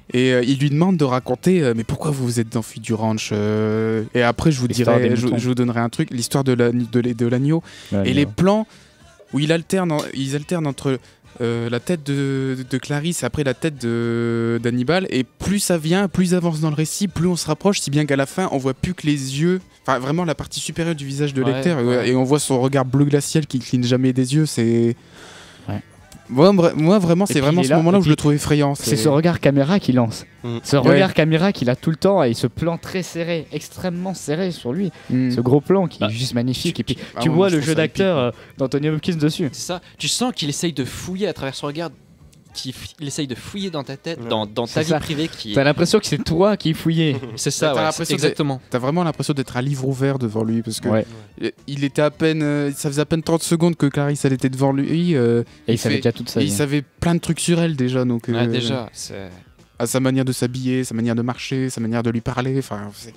Et euh, il lui demande de raconter euh, mais pourquoi vous vous êtes enfui du ranch euh, et après je vous L'histoire dirai des je, moutons. je vous donnerai un truc, l'histoire de la- de, la- de l'agneau Ouais, et les mais- plans où il alterne en- ils alternent entre euh, la tête de, de Clarisse après la tête de d'Hannibal, et plus ça vient, plus ils avancent dans le récit, plus on se rapproche, si bien qu'à la fin on voit plus que les yeux, enfin vraiment la partie supérieure du visage de Ouais, Lecter, et- ouais. et on voit son regard bleu glacial qui cligne jamais des yeux. C'est Ouais. moi, vra- moi vraiment Et c'est puis, vraiment il est ce là, moment-là et où je puis, le trouve effrayant. C'est ce regard caméra qu'il lance. Mm. Ce Ouais. regard caméra qu'il a tout le temps, et il se plan très serré, extrêmement serré sur lui. Mm. Ce gros plan qui Bah, est juste magnifique. Et puis Ah, tu moi, vois je le trouve jeu ça d'acteur épique, euh, d'Anthony Hopkins dessus. C'est ça. Tu sens qu'il essaye de fouiller à travers son regard, qu'il f- il essaye de fouiller dans ta tête, Ouais. dans, dans ta C'est vie ça. privée qui T'as est... l'impression que c'est toi qui fouillais. C'est ça, T'as ouais, l'impression c'est que- exactement. T'as vraiment l'impression d'être un livre ouvert devant lui, parce que Ouais. euh, il était à peine, euh, ça faisait à peine trente secondes que Clarisse elle était devant lui, euh, Et il Il savait fait- déjà toute sa et il vie. savait plein de trucs sur elle déjà, donc euh, Ouais, déjà, c'est... à sa manière de s'habiller, sa manière de marcher, sa manière de lui parler, enfin c'est-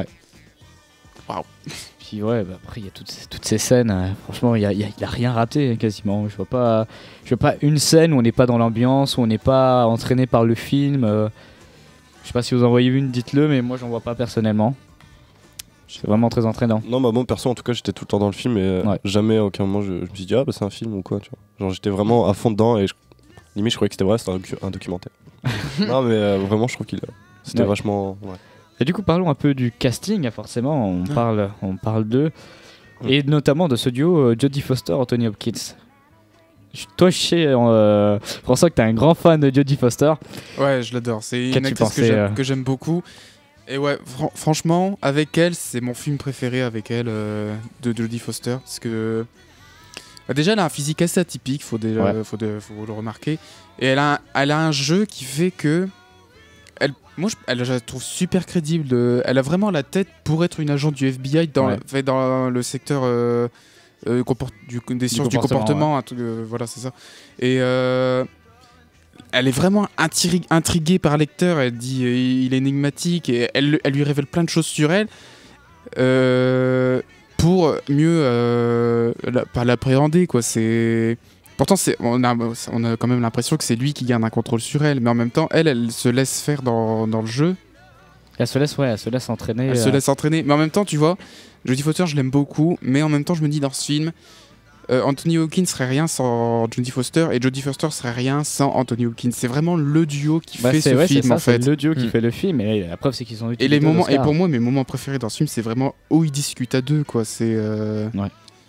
Puis ouais, bah après il y a toutes ces, toutes ces scènes. euh, franchement, il y a, il y a- il y a rien raté hein, quasiment. Je vois pas, je vois pas une scène où on n'est pas dans l'ambiance, où on n'est pas entraîné par le film. euh. Je sais pas si vous en voyez une, dites-le, mais moi j'en vois pas personnellement. C'est vraiment très entraînant. Non, bah bon, perso, en tout cas, j'étais tout le temps dans le film et euh, Ouais. jamais à aucun moment je, je me suis dit, ah bah c'est un film ou quoi, tu vois. Genre, j'étais vraiment à fond dedans et je- limite, je croyais que c'était vrai, c'était un, docu- un documentaire. Non, mais euh, vraiment, je trouve qu'il c'était Ouais. vachement. Ouais. Et du coup, parlons un peu du casting. Forcément, on Ah. parle, on parle d'eux, Mm. et notamment de ce duo euh, Jodie Foster, Anthony Hopkins. Je- Toi, je sais, euh, François, que t'es un grand fan de Jodie Foster. ouais, je l'adore. C'est une Qu'as-tu actrice que pensé, j'aime euh que j'aime beaucoup. Et ouais, fran- franchement, avec elle, c'est mon film préféré avec elle euh, de Jodie Foster, parce que bah, déjà elle a un physique assez atypique, faut déjà, Ouais. faut, de- faut le remarquer. Et elle a, un- elle a un jeu qui fait que elle, moi, je, elle, je la trouve super crédible. de- elle a vraiment la tête pour être une agent du F B I dans, Ouais. fait, dans le secteur euh, euh, comport- du, des sciences du comportement, comportement. un truc, euh, voilà, c'est ça. Et euh, elle est vraiment intri- intriguée par Lecter. Elle dit euh, il est énigmatique et elle, elle lui révèle plein de choses sur elle euh, pour mieux euh, la- pas l'appréhender, quoi. C'est pourtant c'est on a on a quand même l'impression que c'est lui qui garde un contrôle sur elle, mais en même temps elle elle se laisse faire dans, dans le jeu. Elle se laisse, ouais, elle se laisse entraîner. Elle se euh, laisse entraîner. Mais en même temps, tu vois, Jodie Foster, je l'aime beaucoup. Mais en même temps, je me dis dans ce film, euh, Anthony Hopkins serait rien sans Jodie Foster et Jodie Foster serait rien sans Anthony Hopkins. C'est vraiment le duo qui bah, fait c'est ce ouais, c'est film, ça, en c'est fait. le duo qui Mm. fait le film. Et la preuve, c'est qu'ils ont eu Et les tous deux moments, et l'Oscar. pour moi, mes moments préférés dans ce film, c'est vraiment où ils discutent à deux, quoi. C'est. euh, Ouais.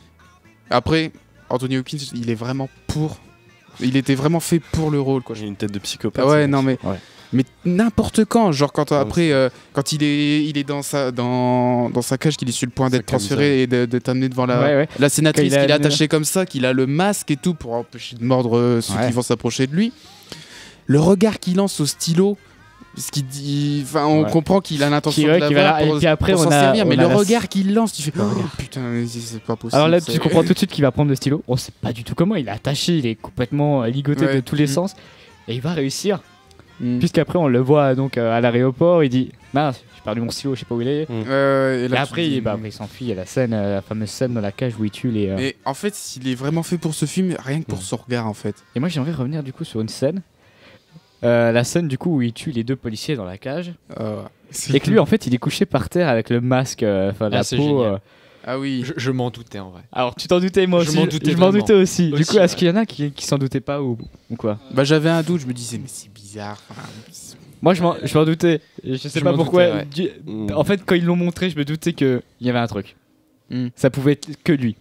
Après, Anthony Hopkins, il est vraiment pour. Il était vraiment fait pour le rôle, quoi. J'ai une tête de psychopathe. Ah ouais, c'est non bon. mais, Ouais. mais n'importe quand, genre quand Ouais, après, euh, quand il est, il est dans sa, dans, dans sa cage, qu'il est sur le point Sa d'être transféré et de- d'être amené devant la, Ouais, ouais. la sénatrice, Quand il a qu'il est amené- attaché comme ça, qu'il a le masque et tout pour empêcher de mordre euh, ceux Ouais. qui vont s'approcher de lui. Le regard qu'il lance au stylo, ce qu'il dit, enfin, on Ouais. comprend qu'il a l'intention Qui- de ouais, la qui va voir là- et pour, puis après, pour s'en on a- servir, on mais a le la- regard qu'il lance, tu fais, Le oh, regard. putain, mais c'est c'est pas possible. Alors là, c'est- tu comprends tout de suite qu'il va prendre le stylo. On sait pas du tout comment. Il est attaché, il est complètement euh, ligoté Ouais. de tous les Mm. sens. Et il va réussir. Mm. Puisqu'après, on le voit donc euh, à l'aéroport. Il dit mince, j'ai perdu mon stylo, je sais pas où il est. Euh, et Et là, tu après, te dis, il, bah, après, il s'enfuit. Il y a la scène, euh, la fameuse scène dans la cage où il tue les. euh, Mais en fait, s'il est vraiment fait pour ce film, rien que pour Mm. son regard, en fait. Et moi, j'ai envie de revenir du coup sur une scène. Euh, la scène du coup où il tue les deux policiers dans la cage. Euh, Et que lui, en fait, il est couché par terre avec le masque, euh, enfin Ah, la c'est peau. génial. euh. Ah oui. Je, je m'en doutais en vrai. Alors, tu t'en doutais, moi Je aussi. m'en doutais je m'en vraiment. doutais aussi. Du Aussi, coup, est-ce ouais. qu'il y en a qui, qui s'en doutaient pas ou, ou quoi? Bah j'avais un doute, je me disais mais c'est bizarre. Enfin, Moi, je m'en, je m'en doutais. Et je sais Je pas m'en pourquoi. doutais, ouais. Du- Mm. En fait, quand ils l'ont montré, je me doutais qu'il y avait un truc. Mm. Ça pouvait être que lui.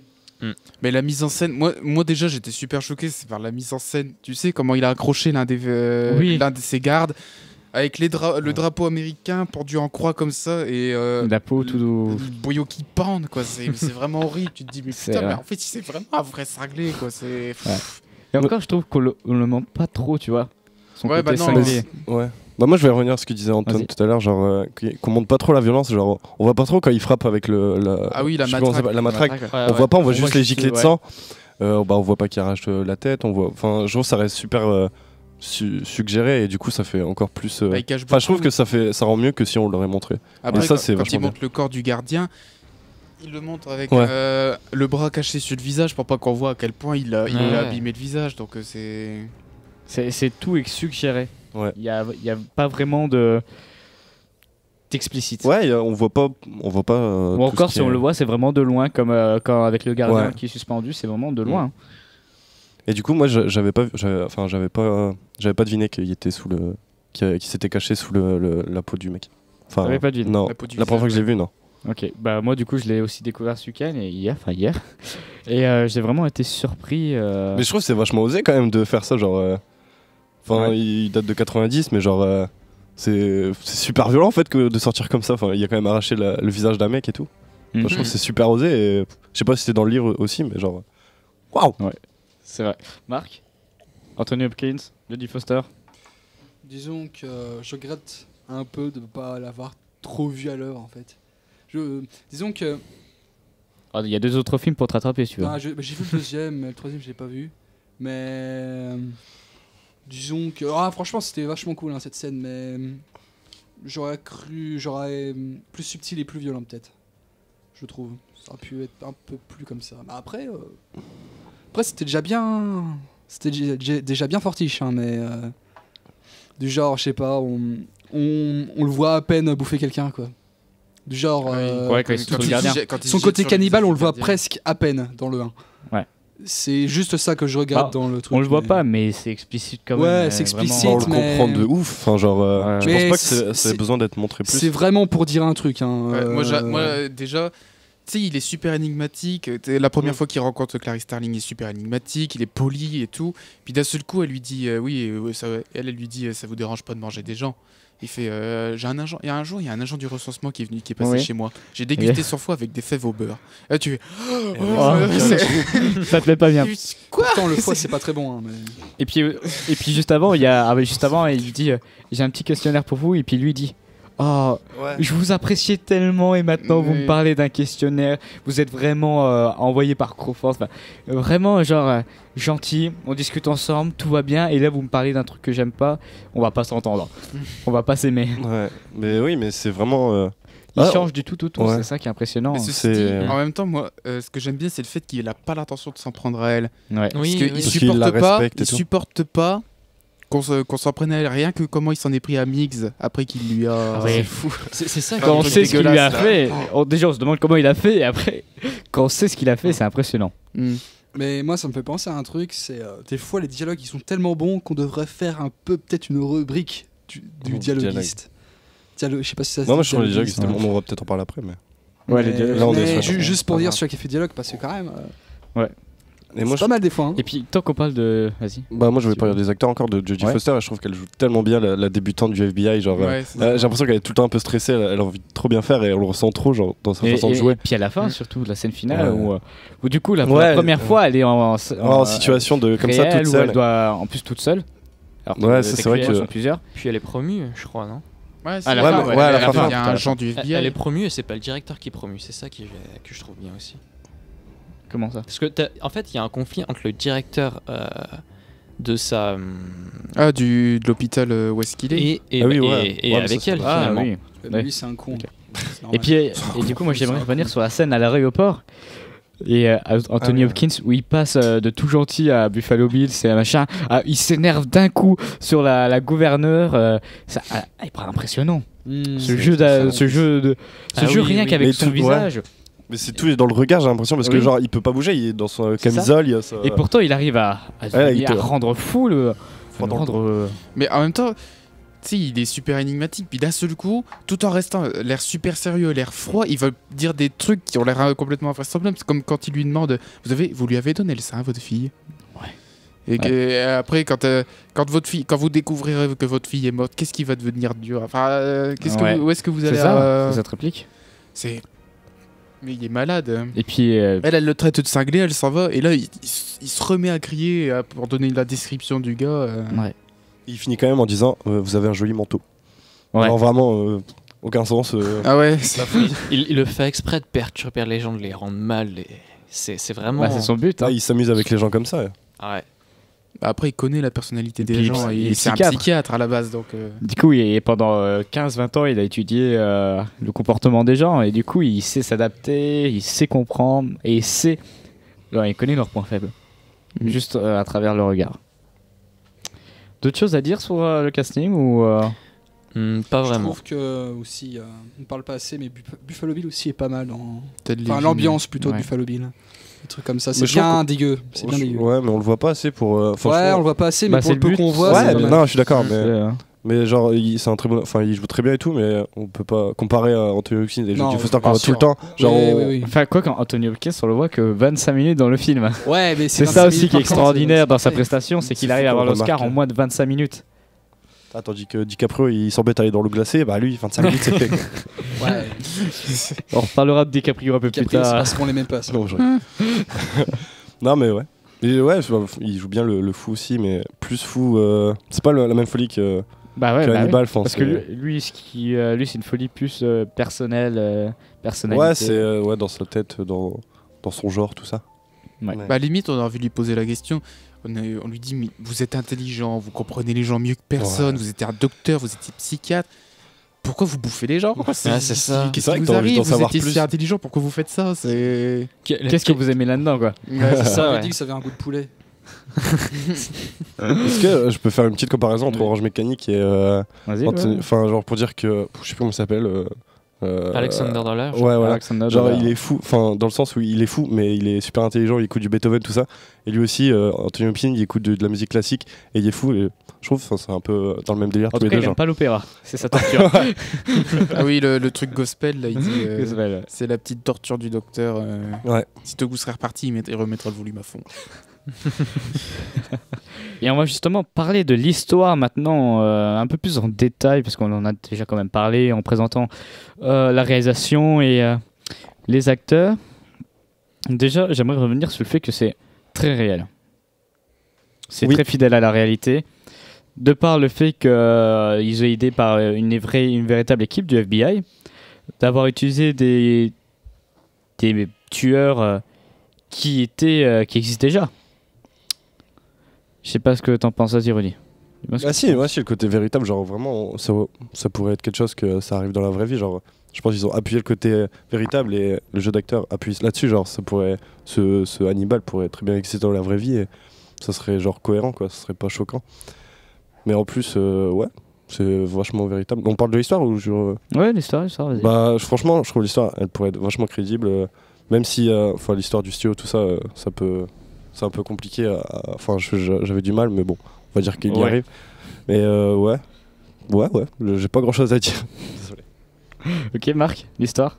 Mais la mise en scène, moi, moi déjà j'étais super choqué, c'est par la mise en scène. Tu sais comment il a accroché l'un des euh, Oui. l'un de ses gardes avec les dra- le drapeau américain pendu en croix comme ça et euh, La peau tout. le boyau qui pend quoi. C'est c'est vraiment horrible. Tu te dis mais C'est putain, mais vrai. en fait c'est vraiment un vrai cinglé quoi. C'est Ouais. Et encore, je trouve qu'on le, on le montre pas trop, tu vois. Son Ouais, côté bah non, cinglé. Ouais. Bah moi je vais revenir à ce que disait Antoine Vas-y. tout à l'heure, genre euh, qu'il- qu'on montre pas trop la violence, genre on voit pas trop quand il frappe avec le la, Ah oui, la je sais pas comment ça matraque. s'appelle, la matraque. Ouais, on ouais. voit pas, on voit On juste voit les juste, giclées de ouais. sang. Euh, bah on voit pas qu'il arrache euh, la tête, on voit. Enfin, je trouve que ça reste super euh, su- suggéré et du coup ça fait encore plus. euh, Bah, il cache Enfin, je trouve beaucoup. que ça fait, ça rend mieux que si on l'aurait montré. Après, Et ça, quand- c'est quand il vachement montre le corps du gardien, il le montre avec Ouais. euh, le bras caché sur le visage pour pas qu'on voit à quel point il a, il Ouais. a abîmé le visage. Donc euh, c'est C'est, c'est tout est suggéré. Ouais. Il y a, il y a pas vraiment de d'explicite. Ouais, y a- on voit pas, on voit pas. euh, Ou tout encore ce si qui on est- le voit, c'est vraiment de loin, comme euh, quand avec le gardien Ouais. qui est suspendu, c'est vraiment de loin. Et du coup, moi, je- j'avais pas, j'avais- enfin, j'avais pas, j'avais pas deviné qu'il était sous le, qu'il qu'il s'était caché sous le, le- la peau du mec. Enfin, T'avais pas deviné non. La peau du La première fois que je visage, l'ai vu, non. Ok, bah moi du coup je l'ai aussi découvert ce week-end et hier, enfin hier, et euh, j'ai vraiment été surpris. euh, Mais je trouve que c'est vachement osé quand même de faire ça, genre. euh, Enfin, Ouais. il date de quatre-vingt-dix, mais genre, euh, c'est c'est super violent en fait que de sortir comme ça. Enfin, il a quand même arraché la- le visage d'un mec et tout. Enfin, Mhm. je trouve que c'est super osé. Et je sais pas si c'était dans le livre aussi, mais genre, waouh. C'est vrai. Marc, Anthony Hopkins, Jodie Foster. Disons que euh, je regrette un peu de ne pas l'avoir trop vu à l'heure en fait. Je, disons que Ah, il y a deux autres films pour te rattraper, si tu veux. ah, je- bah, j'ai vu le deuxième, mais le troisième je l'ai pas vu. Mais euh, disons que ah, franchement c'était vachement cool hein, cette scène, mais euh, j'aurais cru, j'aurais euh, plus subtil et plus violent peut-être. Je trouve. Ça aurait pu être un peu plus comme ça. Mais après, euh, après c'était déjà bien, c'était déjà- déjà bien fortiche, hein, mais euh, du genre je sais pas, on, on, on le voit à peine bouffer quelqu'un quoi. Du genre. euh, Ouais, quand il se Quand trouve il le gardien. jette- quand il son jette côté sur le cannibale, visage on le du voit gardien. presque à peine dans le un. Ouais. C'est juste ça que je regarde Bah, dans le truc. On le voit mais- pas, mais c'est explicite quand même. Ouais, euh, c'est explicite, vraiment. On le mais- comprend de ouf. Enfin, genre, euh, Ouais. je Mais pense pas que c'est- c'est- ça ait c'est- besoin d'être montré plus. C'est vraiment pour dire un truc. Hein. Ouais, moi, j'a- euh, moi, euh, déjà, tu sais, il est super énigmatique. T'sais, La première Mm. fois qu'il rencontre Clarice Starling, il est super énigmatique, il est poli et tout. Puis d'un seul coup, elle lui dit, euh, oui, euh, ça, elle, elle lui dit, euh, ça vous dérange pas de manger des gens. Il fait, euh, j'ai un agent. Il y a un jour, il y a un agent du recensement qui est venu, qui est passé Oui. chez moi. J'ai dégusté Oui. cent fois avec des fèves au beurre. Et là, tu fais, Oh, oh, c'est- ça te plaît pas bien. quoi Pourtant, le foie, c'est pas très bon. Hein, mais... Et puis, euh, et puis juste avant, il y a, ah, mais juste avant, il dit, euh, j'ai un petit questionnaire pour vous, et puis lui dit, oh, Ouais. je vous appréciais tellement, et maintenant vous Oui. me parlez d'un questionnaire. Vous êtes vraiment euh, envoyé par Crawford, enfin, euh, vraiment genre euh, gentil. On discute ensemble, tout va bien, et là vous me parlez d'un truc que j'aime pas. On va pas s'entendre, on va pas s'aimer. Ouais. Mais oui, mais c'est vraiment. euh, Il Ah, change du tout au tout, ouais. c'est ça qui est impressionnant. Mais hein. ceci c'est- dit, en même temps, moi, euh, ce que j'aime bien, c'est le fait qu'il a pas l'intention de s'en prendre à elle. Ouais. Parce Oui, qu'il oui. Parce qu'il supporte la pas, respecte et il tout. supporte pas qu'on se- qu'on s'en prenne à elle. Rien que comment il s'en est pris à Miggs après qu'il lui a. Ah ouais. C'est fou. C'est c'est ça. Quand on un truc sait ce qu'il lui a dégueulasse, là. fait, on- déjà on se demande comment il a fait, et après, quand on sait ce qu'il a fait, c'est impressionnant. Mm. mais moi, ça me fait penser à un truc. C'est euh, des fois, les dialogues, ils sont tellement bons qu'on devrait faire un peu, peut-être une rubrique du, du Oh, dialoguiste. Dialogue, je sais pas si ça se Non, dit moi je trouve les dialogues, dialoguiste. c'était- on va peut-être en parler après, mais. Ouais, les Mais- dialogues. Là, on est mais sur- ju- juste pour pas dire grave. celui qui fait dialogue, parce que quand même, euh, Et moi, c'est pas mal des fois. Hein. Et puis, tant qu'on parle de. Vas-y. Bah moi je vais Tu parler veux. des acteurs encore de Jodie Ouais. Foster et je trouve qu'elle joue tellement bien la, la débutante du F B I genre euh, Ouais, c'est euh, ça. j'ai l'impression qu'elle est tout le temps un peu stressée, elle, elle a envie de trop bien faire et on le ressent trop genre dans sa Et, façon de et- jouer et puis à la fin, Mm. surtout la scène finale, Ouais. où, euh, où du coup, la, pour la Ouais, première ouais. fois, elle est en, en, en situation de comme ça réelle, toute où seule. elle doit, en plus toute seule. Alors que Ouais, les c'est- c'est vrai actrices que- sont plusieurs. Puis elle est promue, je crois, non Ouais, c'est À la vrai. fin, Ouais, ouais, ouais, à la à la fin, fin, il y a à la un fin. agent du F B I. Elle, elle est promue et c'est pas le directeur qui est promu, c'est ça qui, que je trouve bien aussi. Comment ça? Parce que t'as- en fait, il y a un conflit entre le directeur euh, de sa hum, Ah, du, de l'hôpital euh, où est-ce qu'il est et, et, Ah oui, et- ouais. et Ouais, mais avec ça, elle Ah finalement. oui. Euh, Ouais. Lui, c'est un con. Ok. C'est Et normal. puis, et, et du coup, moi j'aimerais revenir sur la scène à l'aéroport. Et euh, Anthony Ah oui, Hopkins, où il passe euh, de tout gentil à Buffalo Bill, c'est un machin. Ah, il s'énerve d'un coup sur la, la gouverneure. euh, ça, ah, il est impressionnant. Mmh, Ce c'est- jeu, c'est d'a- ça. ce jeu, de, ce Ah jeu oui, rien oui. qu'avec Mais son tout- ouais. visage. Mais c'est tout dans le regard j'ai l'impression parce que Oui. genre il peut pas bouger, il est dans son C'est ça. camisole, il y a ça. Et pourtant, il arrive à, à, Ouais, il à te- rendre fou le. Faut dans le rendre, euh, Mais en même temps, tu sais, il est super énigmatique. Puis d'un seul coup, tout en restant euh, l'air super sérieux, l'air froid, il va dire des trucs qui ont l'air euh, complètement invraisemblables. C'est comme quand il lui demande, vous avez, vous lui avez donné le sein à votre fille. Ouais. Et que, euh, après, quand, euh, quand votre fille, quand vous découvrirez que votre fille est morte, qu'est-ce qui va devenir dur? Enfin, euh, qu'est-ce Ouais. que vous- où est-ce que vous c'est allez ça, euh, c'est cette réplique. C'est, mais il est malade. Et puis, euh, Elle, elle le traite de cinglé, elle s'en va, et là, il, il s- il se remet à crier euh, pour donner la description du gars. euh. ouais. Il finit quand même en disant euh, vous avez un joli manteau. Ouais. Alors vraiment euh, aucun sens. euh, Ah ouais. c'est- Il, il le fait exprès de perturber les gens, de les rendre mal. et C'est c'est vraiment. Bah, c'est son but. hein. ah, il s'amuse avec les gens comme ça. Ah ouais. Après, il connaît la personnalité Et des puis, gens. il Et est c'est un psychiatre. psychiatre à la base, donc. euh, Du coup, il- pendant euh, quinze vingt ans, il a étudié euh, le comportement des gens et du coup, il sait s'adapter, il sait comprendre et il sait. Alors, il connaît leurs points faibles, Mhm. juste euh, à travers le regard. D'autres choses à dire sur euh, le casting ou euh, Hmm, pas Je vraiment. trouve que euh, aussi, euh, on ne parle pas assez, mais Buff- Buffalo Bill aussi est pas mal dans. Ted Enfin, Levine. l'ambiance plutôt de Ouais. Buffalo Bill. Des trucs comme ça, Mais c'est je trouve bien que- dégueu. C'est bien Je- dégueu. Ouais, mais on le voit pas assez pour. euh, Ouais, franchement- on le voit pas assez, mais Bah, pour c'est le le peu but. qu'on voit, Ouais, c'est mais pas non, mal. je suis d'accord, c'est, mais, euh, mais genre, il, c'est un très bon, enfin, il joue très bien et tout, mais on peut pas comparer à Anthony Hopkins et Non, Jodie Foster bien qu'on voit tout sûr. le temps. Genre, Oui, on- oui, oui. Enfin, quoi, quand Anthony Hopkins, on le voit que vingt-cinq minutes dans le film. Ouais, mais C'est vingt-cinq ça aussi minutes qui est par contre, extraordinaire c'est- dans sa c'est- prestation, c'est qu'il C'est arrive à fou avoir qu'on l'Oscar remarque. en moins de vingt-cinq minutes. Ah, tandis que DiCaprio, il s'embête à aller dans l'eau glacée, bah lui, vingt-cinq minutes, c'est fait. Ouais, On reparlera de DiCaprio un peu plus Caprio, c'est tard. parce qu'on les même pas. ça. Non, je- non, mais ouais. Mais ouais, je- il joue bien le, le fou aussi, mais plus fou. euh, C'est pas le- la même folie que, Bah ouais, que bah Hannibal, oui. je pense. Parce que lui, lui, ce qui, euh, lui, c'est une folie plus euh, personnelle, euh, personnalité. Ouais, c'est euh, ouais, dans sa tête, dans, dans son genre, tout ça. Ouais. Bah, limite, on a envie de lui poser la question. On, est- on lui dit mais vous êtes intelligent, vous comprenez les gens mieux que personne, Ouais. vous étiez un docteur, vous étiez psychiatre. Pourquoi vous bouffez les gens quoi Ouais, c'est ça. Qu'est-ce C'est vrai qui que vous t'as envie arrive d'en Vous savoir étiez plus. si intelligent, pourquoi vous faites ça C'est Qu'est-ce que vous aimez là-dedans, quoi? Ouais, c'est ça, ça, ouais. dit que ça avait un goût de poulet. Est-ce que euh, je peux faire une petite comparaison entre Orange Mécanique et. euh, Vas-y. Anthony- ouais. Enfin, genre pour dire que. Je sais plus comment il s'appelle. euh, euh, Alexander Dollar. je Ouais, voilà. Alexander Genre Dollar. il est fou, enfin dans le sens où il est fou, mais il est super intelligent, il écoute du Beethoven, tout ça. Et lui aussi, euh, Anthony Hopkins, il écoute de, de la musique classique et il est fou. Et je trouve que c'est un peu dans le même délire En tous tout les cas, deux. il aime Genre. pas l'opéra. C'est sa torture. Ah oui, le, le truc gospel, là, il dit. euh, Qu'est-ce que c'est, là c'est la petite torture du docteur. euh, Ouais. Si Togu serait reparti, il, met- il remettra le volume à fond. Et on va justement parler de l'histoire maintenant euh, un peu plus en détail, parce qu'on en a déjà quand même parlé en présentant euh, la réalisation et euh, les acteurs. Déjà, j'aimerais revenir sur le fait que c'est très réel. C'est Oui. très fidèle à la réalité. De par le fait qu'ils euh, ont été aidés par euh, une, vraie, une véritable équipe du F B I, d'avoir utilisé des, des tueurs euh, qui, étaient, euh, qui existent déjà. Je sais pas ce que t'en penses, vas-y Rudy. Dis-moi ce que Ah tu si, penses. ouais, si, le côté véritable, genre vraiment, ça, ça pourrait être quelque chose que ça arrive dans la vraie vie. Genre, je pense qu'ils ont appuyé le côté véritable et le jeu d'acteur appuie là-dessus. Genre, ça pourrait, ce, ce Hannibal pourrait très bien exister dans la vraie vie et ça serait genre cohérent, quoi. Ça serait pas choquant. Mais en plus, euh, ouais, c'est vachement véritable. On parle de l'histoire ou je... Ouais, l'histoire, l'histoire, vas-y. Bah, je- franchement, je trouve l'histoire, elle pourrait être vachement crédible. euh, même si, euh, enfin, l'histoire du studio, tout ça, euh, ça peut, c'est un peu compliqué. à- à- Enfin, je- je- j'avais du mal, mais bon, on va dire qu'il y Ouais. arrive. Mais euh, ouais, ouais, ouais, je- j'ai pas grand-chose à dire. Désolé. Ok, Marc, l'histoire.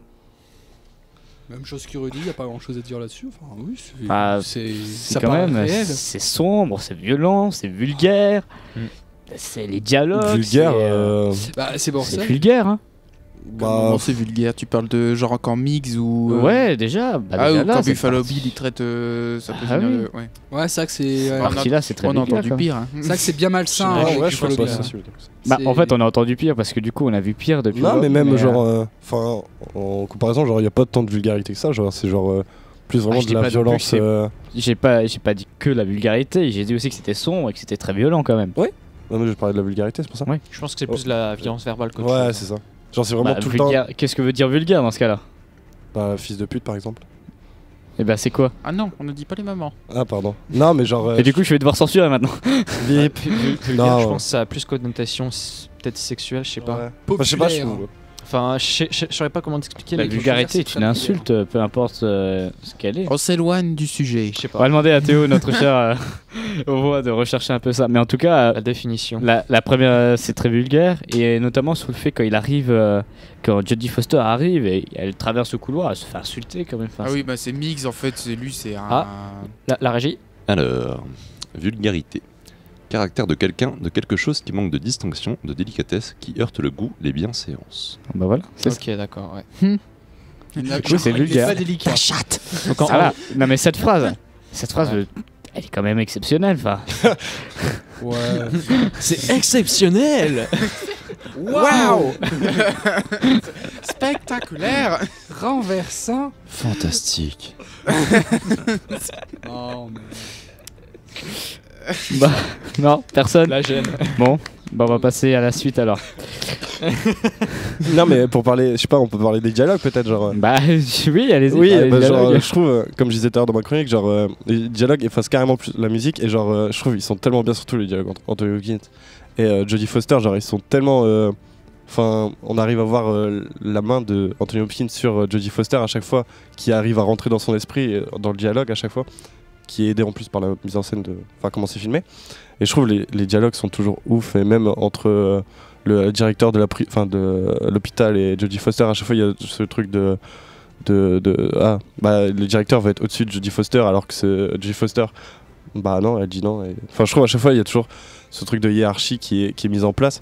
Même chose que Rudy, il n'y a pas grand chose à dire là-dessus. Enfin, oui, c'est. Bah, c'est C'est ça quand paraît même, réel. c'est sombre, c'est violent, c'est vulgaire. Mm. C'est les dialogues. Vulgaire. c'est, euh, euh, Bah, c'est pour c'est ça. vulgaire, hein. bah, Comment c'est vulgaire. Tu parles de genre encore mix ou. euh, Ouais, déjà. Bah, Ah, déjà ou là, quand cette Buffalo partie- Bill il traite. euh, ça peut Ah venir oui. de- ouais. Ouais, c'est vrai que c'est. cette ouais. on a- partie-là, c'est très On a vulgaire. entendu quoi. pire. hein. C'est vrai que c'est bien malsain. ah, avec ouais, je pense Buffalo pas Bill. ça. si, oui. Bah, en C'est- fait, on a entendu pire parce que du coup, on a vu pire depuis. Non, lors, mais même euh, genre, enfin, en comparaison, genre, il y a pas tant de vulgarité que ça. Genre, c'est genre euh, plus vraiment Ah, je de dis la pas non plus que violence. c'est- euh, J'ai pas, j'ai pas dit que la vulgarité, j'ai dit aussi que c'était sombre et que c'était très violent quand même. Non, mais je parlais de la vulgarité, c'est pour ça. Ouais. Je pense que c'est plus de la violence verbale qu'autre Ouais, chose. c'est ça. Genre, c'est vraiment Bah, tout le temps. vulgaire- Qu'est-ce que veut dire vulgaire dans ce cas-là? Bah, fils de pute, par exemple. Et bah, c'est quoi? Ah non, on ne dit pas les mamans. Ah, pardon. Non, mais genre. euh, Et du coup, je vais devoir censurer maintenant. bip. Plus- plus- plus Non, vulgaire, je ouais. pense que ça a plus connotation s- peut-être sexuelle, je sais pas. Ouais. Enfin, je sais pas, je Populaire. trouve. Enfin, je sais- je je saurais pas comment t'expliquer. La mais quelque vulgarité chose, est c'est une très insulte, euh, peu importe euh, ce qu'elle est. On s'éloigne du sujet. vulgaire. Je sais On va pas. demander à Théo, notre cher euh, au voix, de rechercher un peu ça. Mais en tout cas, euh, La définition. la, la première, euh, c'est très vulgaire, et notamment sous le fait quand il arrive, euh, quand Jodie Foster arrive et elle traverse le couloir, elle se fait insulter quand même. Enfin, Ah oui, bah c'est mix en fait. C'est lui, c'est un. Ah. La, la régie. Alors, vulgarité. Caractère de quelqu'un, de quelque chose qui manque de distinction, de délicatesse, qui heurte le goût, les bienséances. bah voilà. C'est ça. Ok, d'accord, ouais. Il n'a- Du coup, c'est il est vulgaire. pas délicat. Donc, en- Ah là, non mais cette phrase, cette phrase, Ouais. euh, elle est quand même exceptionnelle. Enfin, Ouais. c'est exceptionnel. Waouh. Spectaculaire. Renversant. Fantastique. Non, mais. bah non, personne. La gêne. Bon, bah on va passer à la suite alors. Non, mais pour parler, je sais pas, on peut parler des dialogues peut-être, genre. euh, Bah oui, allez-y. Oui, parlez bah, des genre, dialogues. je trouve, euh, comme je disais tout à l'heure dans ma chronique, genre, euh, les dialogues effacent carrément plus la musique et genre, euh, je trouve ils sont tellement bien, surtout les dialogues entre Anthony Hopkins et euh, Jodie Foster, genre, ils sont tellement. euh, Enfin, on arrive à voir euh, la main de Anthony Hopkins sur euh, Jodie Foster à chaque fois, qui arrive à rentrer dans son esprit, euh, dans le dialogue à chaque fois, qui est aidé en plus par la mise en scène de. Enfin, comment c'est filmé. Et je trouve les, les dialogues sont toujours ouf, et même entre. Euh, le directeur de la pri- enfin de l'hôpital et Jodie Foster, à chaque fois il y a ce truc de de, de ah bah le directeur va être au-dessus de Jodie Foster alors que c'est Jodie Foster, bah non, elle dit non. Et... enfin je trouve à chaque fois il y a toujours ce truc de hiérarchie qui est qui est mis en place.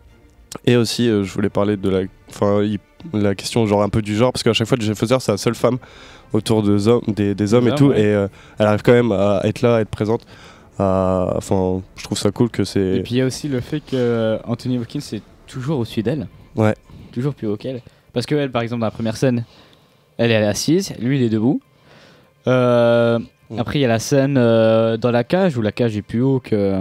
Et aussi euh, je voulais parler de la enfin il- la question genre un peu du genre, parce qu'à chaque fois Jodie Foster c'est la seule femme autour des hommes des, des hommes Des et hommes, tout, ouais. et euh, elle arrive quand même à être là, à être présente. à- enfin je trouve ça cool que c'est Et puis il y a aussi le fait que euh, Anthony Hopkins est toujours au-dessus d'elle. Ouais. Toujours plus haut qu'elle. Parce que elle, par exemple, dans la première scène, elle est assise, lui il est debout. Euh, Mm. Après il y a la scène euh, dans la cage où la cage est plus haut que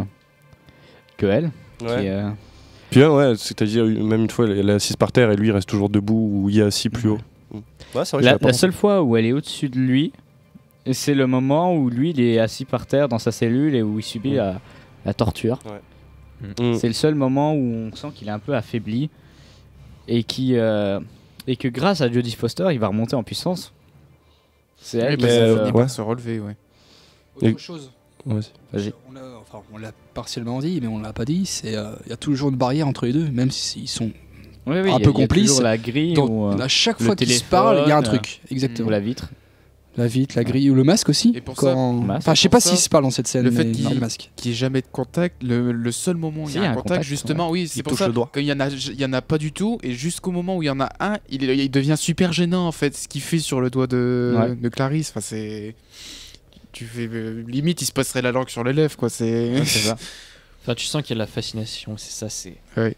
que elle. Ouais. Qui, euh, Puis ouais, ouais, c'est-à-dire même une fois elle est assise par terre et lui il reste toujours debout ou il est assis plus haut. Ouais, c'est vrai, la, j'avais pas la pensé. seule fois où elle est au-dessus de lui, c'est le moment où lui il est assis par terre dans sa cellule et où il subit Mm. la, la torture. Mm. C'est le seul moment où on sent qu'il est un peu affaibli et, qui, euh, et que grâce à Jodie Foster, il va remonter en puissance. C'est elle Oui, qui parce va- qu'elle finit ouais. par se relever, ouais. Autre Et- chose. Ouais, Vas-y. On l'a, enfin, on l'a partiellement dit, mais on l'a pas dit. C'est, euh, il y a toujours une barrière entre les deux, même s'ils sont Oui, oui, un il y a- peu il y a complices. toujours la grille Donc, ou, euh, à chaque le fois qu'ils se parlent, il y a un téléphone, truc. Exactement. ou la vitre. La vitre, la grille ou le masque aussi. Et pour quand- ça- Masque. Enfin, je sais pour pas ça, s'ils se parlent dans cette scène. le fait mais qu'il- non, le masque. Qu'il n'y ait jamais de contact, le, le seul moment où Si, il y a un contact, contact, justement, oui, c'est Il pour touche ça le doigt. qu'il y en a, il y en a pas du tout, et jusqu'au moment où il y en a un, il, est- il devient super gênant en fait, ce qu'il fait sur le doigt de, Ouais. de Clarisse. Enfin, c'est, tu fais euh, limite, il se passerait la langue sur les lèvres, quoi. C'est, C'est ça. Enfin, tu sens qu'il y a de la fascination, c'est ça, c'est. Ouais.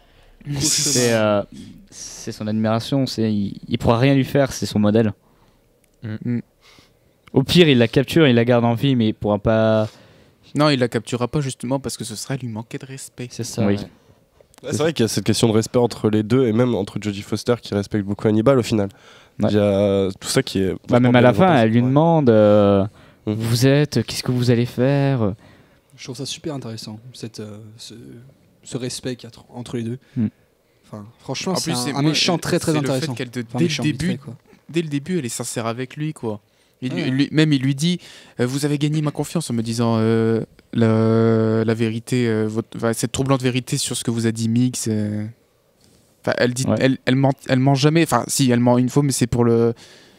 C'est euh, c'est son admiration. C'est il, il pourra rien lui faire. C'est son modèle. Mm. Au pire, il la capture, il la garde en vie, mais il pourra pas. Non, il la capturera pas justement parce que ce serait lui manquer de respect. C'est ça. Oui. ouais. Ouais, c'est vrai qu'il y a cette question de respect entre les deux et même entre Jodie Foster qui respecte beaucoup Hannibal au final. Ouais. Il y a tout ça qui est. Bah, même à la fin, elle lui Ouais. demande euh, Mhm. vous êtes, qu'est-ce que vous allez faire. Je trouve ça super intéressant, cette, euh, ce, ce respect qu'il y a tr- entre les deux. Mm. Enfin, franchement, En c'est plus, un, c'est un moi, méchant très très c'est intéressant. Le fait qu'elle, te- Enfin, dès méchant le vite fait, début, quoi. dès le début, elle est sincère avec lui, quoi. Il lui- Ouais. lui- même il lui dit, euh, vous avez gagné ma confiance en me disant euh, la, la vérité, euh, votre, enfin, cette troublante vérité sur ce que vous a dit Mix. euh. Enfin, elle dit, Ouais. elle, elle ment, elle ment jamais. Enfin, si, elle ment une fois, mais c'est pour le.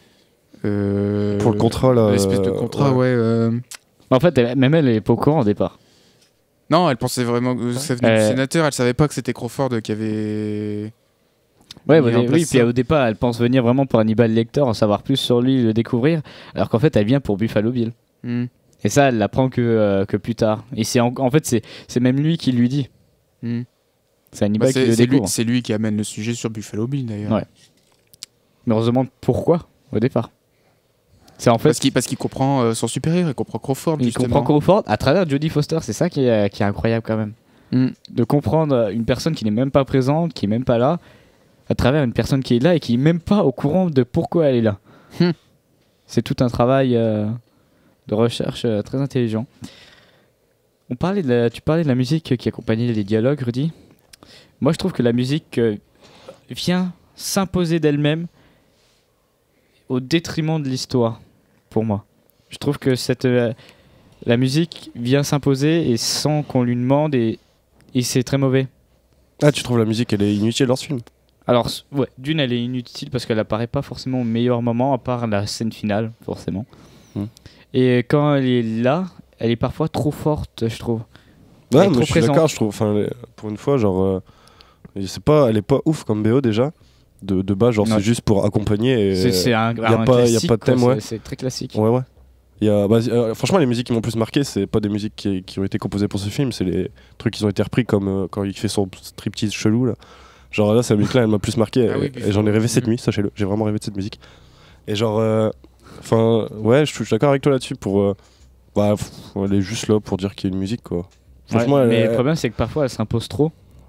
euh, Pour le contrat, là, L'espèce de euh, contrat, ouais. ouais. euh. En fait, elle- même elle, elle est pas au courant au départ. Non, elle pensait vraiment que ça venait Euh. du sénateur. Elle savait pas que c'était Crawford qui avait. Ouais, mis bah, en oui, place puis ça. au départ, elle pense venir vraiment pour Hannibal Lecter, en savoir plus sur lui, le découvrir, alors qu'en fait, elle vient pour Buffalo Bill. Hmm. Et ça, elle l'apprend que, euh, que plus tard. Et c'est en, en fait, c'est c'est même lui qui lui dit. Hmm. C'est Hannibal Bah, qui c'est, le c'est lui, découvre. c'est lui qui amène le sujet sur Buffalo Bill d'ailleurs. Ouais. Mais on se demande pourquoi au départ. C'est en fait Parce qu'il, parce qu'il comprend euh, son supérieur, il comprend Crawford. il justement. comprend Crawford à travers Jodie Foster. C'est ça qui est, qui est incroyable quand même. Hmm. De comprendre une personne qui n'est même pas présente, qui est même pas là, à travers une personne qui est là et qui est même pas au courant de pourquoi elle est là. Hmm. C'est tout un travail euh, de recherche euh, très intelligent. On parlait de la- tu parlais de la musique qui accompagnait les dialogues, Rudy. Moi, je trouve que la musique euh, vient s'imposer d'elle-même au détriment de l'histoire, pour moi. Je trouve que cette, euh, la musique vient s'imposer et sans qu'on lui demande, et, et c'est très mauvais. Ah, tu trouves la musique elle est inutile dans ce film? Alors, s- ouais, d'une, elle est inutile parce qu'elle apparaît pas forcément au meilleur moment, à part la scène finale, forcément. Hmm. Et quand elle est là, elle est parfois trop forte, je trouve. Elle Ouais, est mais trop je suis présente. d'accord, je trouve. Enfin, les- pour une fois, genre, euh, je sais pas, elle est pas ouf comme B O déjà. De, de base, genre, Ouais. c'est juste pour accompagner. Et, C'est c'est un, y a un pas, y a classique, pas de quoi, thème, c'est- ouais. c'est très classique. Ouais, ouais. Il y a, bah, euh, franchement, les musiques qui m'ont le plus marqué, c'est pas des musiques qui, qui ont été composées pour ce film, c'est les trucs qui ont été repris comme euh, quand il fait son striptease chelou là. Genre là, cette musique-là, elle m'a plus marqué Ah et, oui, et j'en ai rêvé cette Mhm. nuit, sachez-le. J'ai vraiment rêvé de cette musique. Et genre, enfin, ouais, je suis je suis d'accord avec toi là-dessus. Pour, euh, bah, pff, elle est juste là pour dire qu'il y a une musique quoi. Ouais, Franchement, elle- mais elle- le problème, c'est que parfois, elle s'impose trop.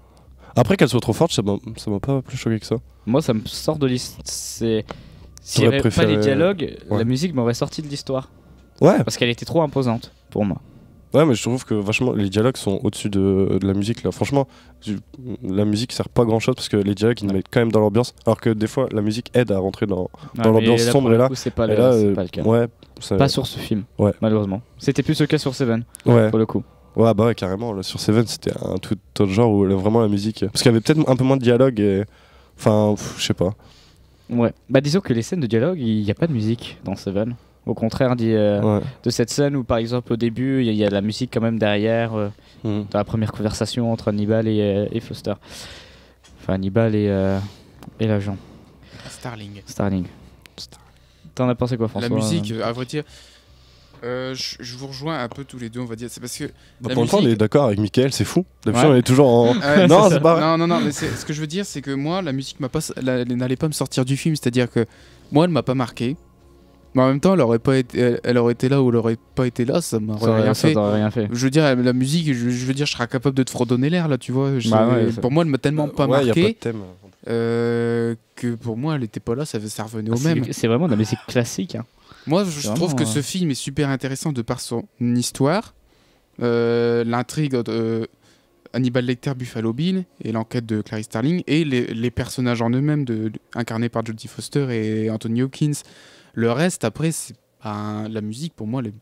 Après qu'elle soit trop forte, ça m'a ça m'a pas plus choqué que ça. Moi, ça me sort de l'histoire. C'est. S'il n'y T'aurais avait pas préféré- les dialogues, Ouais. la musique m'aurait sorti de l'histoire. Ouais. Parce qu'elle était trop imposante pour moi. Ouais, mais je trouve que vachement les dialogues sont au-dessus de, de la musique là. Franchement, je- la musique sert pas à grand chose parce que les dialogues ils nous mettent quand même dans l'ambiance. Alors que des fois, la musique aide à rentrer dans, Ouais, dans mais l'ambiance là, sombre. pour le Et là, coup, c'est pas et le- là, c'est euh, pas le cas. Ouais, ça- Pas sur ce film, Ouais. malheureusement. C'était plus le cas sur Seven, Ouais. pour le coup. Ouais, bah ouais, carrément. Là, sur Seven, c'était un tout autre genre où là, vraiment la musique. Parce qu'il y avait peut-être un peu moins de dialogue et. Enfin, pff, je sais pas. Ouais. Bah disons que les scènes de dialogue, il n'y a pas de musique dans Seven. Au contraire dit, euh, Ouais. de cette scène où par exemple au début il y, a- il y a la musique quand même derrière euh, Mhm. dans la première conversation entre Hannibal et, euh, et Foster. Enfin Hannibal et, euh, et l'agent. Starling. Starling. T'en as pensé quoi François? La musique, euh, à vrai dire, euh, je, je vous rejoins un peu tous les deux, on va dire. C'est parce que. Bah, la pour le temps, on musique- est d'accord avec Mickaël, c'est fou. D'habitude, Ouais. on est toujours en. Ouais, non, c'est c'est pas vrai. Non, non, non, mais c'est- ce que je veux dire, c'est que moi, la musique m'a pas, la- elle n'allait pas me sortir du film. C'est-à-dire que moi, elle m'a pas marqué. Mais en même temps, elle aurait, pas été, elle, elle aurait été là ou elle aurait pas été là, ça m'aurait Ça aurait- rien ça fait. t'aurait rien fait. Je veux dire, la musique, je, je veux dire, je serais capable de te fredonner l'air, là, tu vois. Je- Bah ouais, ça- pour moi, elle m'a tellement pas Ouais, y a marqué pas de thème. euh, que pour moi, elle était pas là, ça, ça revenait au C'est- même. C'est vraiment de la musique classique. Hein. Moi, je C'est trouve que vraiment, ce euh, film est super intéressant de par son histoire, euh, l'intrigue de Hannibal Lecter, Buffalo Bill et l'enquête de Clarice Starling et les, les personnages en eux-mêmes de, de- incarnés par Jodie Foster et Anthony Hopkins. Le reste, après, c'est pas la musique pour moi. Les...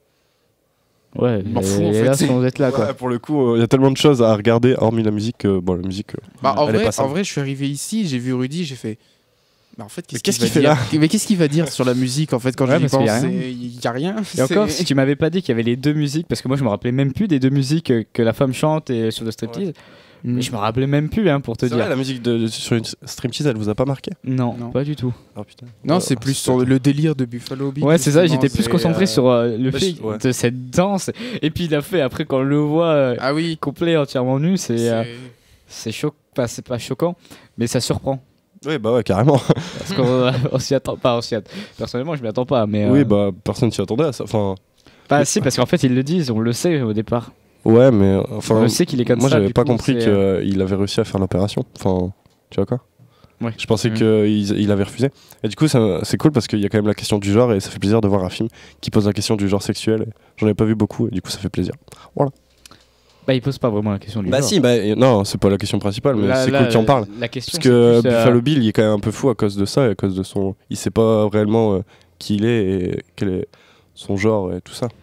Ouais, Je m'en et- fous, en et fait. là, sans être là, quoi. Ouais, pour le coup, il y a tellement de choses à regarder, hormis la musique. que, bon, la musique. euh, Bah, en, elle est vrai, pas en simple. vrai, je suis arrivé ici, j'ai vu Rudy, j'ai fait. Bah, en fait, qu'est-ce qu'est-ce qu'il qu'il va fait dire Mais qu'est-ce qu'il va dire sur la musique en fait quand Ouais, je parce y qu'il y pense a rien. c'est- Il y a rien. Et c'est- encore, si tu m'avais pas dit qu'il y avait les deux musiques, parce que moi je me rappelais même plus des deux musiques euh, que la femme chante et sur le striptease, Mm. mais je me rappelais même plus hein, pour te C'est dire. vrai, la musique de, sur une striptease, elle vous a pas marqué? Non, Non. pas du tout. Oh putain. Non, Ouais, c'est plus sur le délire de Buffalo Bill. Ouais, c'est ça, justement, j'étais plus c'est, concentré euh, sur euh, le bah, fait je- ouais. de cette danse. Et puis il a fait, après, quand on le voit euh, Ah oui. complet, entièrement nu, c'est euh, c'est- c'est choc... enfin, c'est pas choquant, mais ça surprend. Oui, bah ouais, carrément. Parce qu'on euh, on s'y attend pas. on s'y att- Personnellement, je m'y attends pas. Mais, euh, Oui, bah personne s'y attendait à ça. Enfin, bah, si, parce qu'en fait, ils le disent, on le sait au départ. ouais, mais euh, enfin. On le sait qu'il est comme moi, ça. j'avais du pas coup, compris c'est, euh, qu'il avait réussi à faire l'opération. Enfin, tu vois quoi? Ouais. Je pensais Mhm. qu'il il avait refusé. Et du coup, ça- c'est cool parce qu'il y a quand même la question du genre et ça fait plaisir de voir un film qui pose la question du genre sexuel. J'en ai pas vu beaucoup et du coup, ça fait plaisir. Voilà. Bah, il pose pas vraiment la question du Bah genre. si, bah y- non, c'est pas la question principale, mais Là- c'est là, cool qu'il en parle. La question, Parce que c'est plus, euh, Buffalo Bill, il est quand même un peu fou à cause de ça, et à cause de son. Il sait pas réellement euh, qui il est et quel est son genre et tout ça.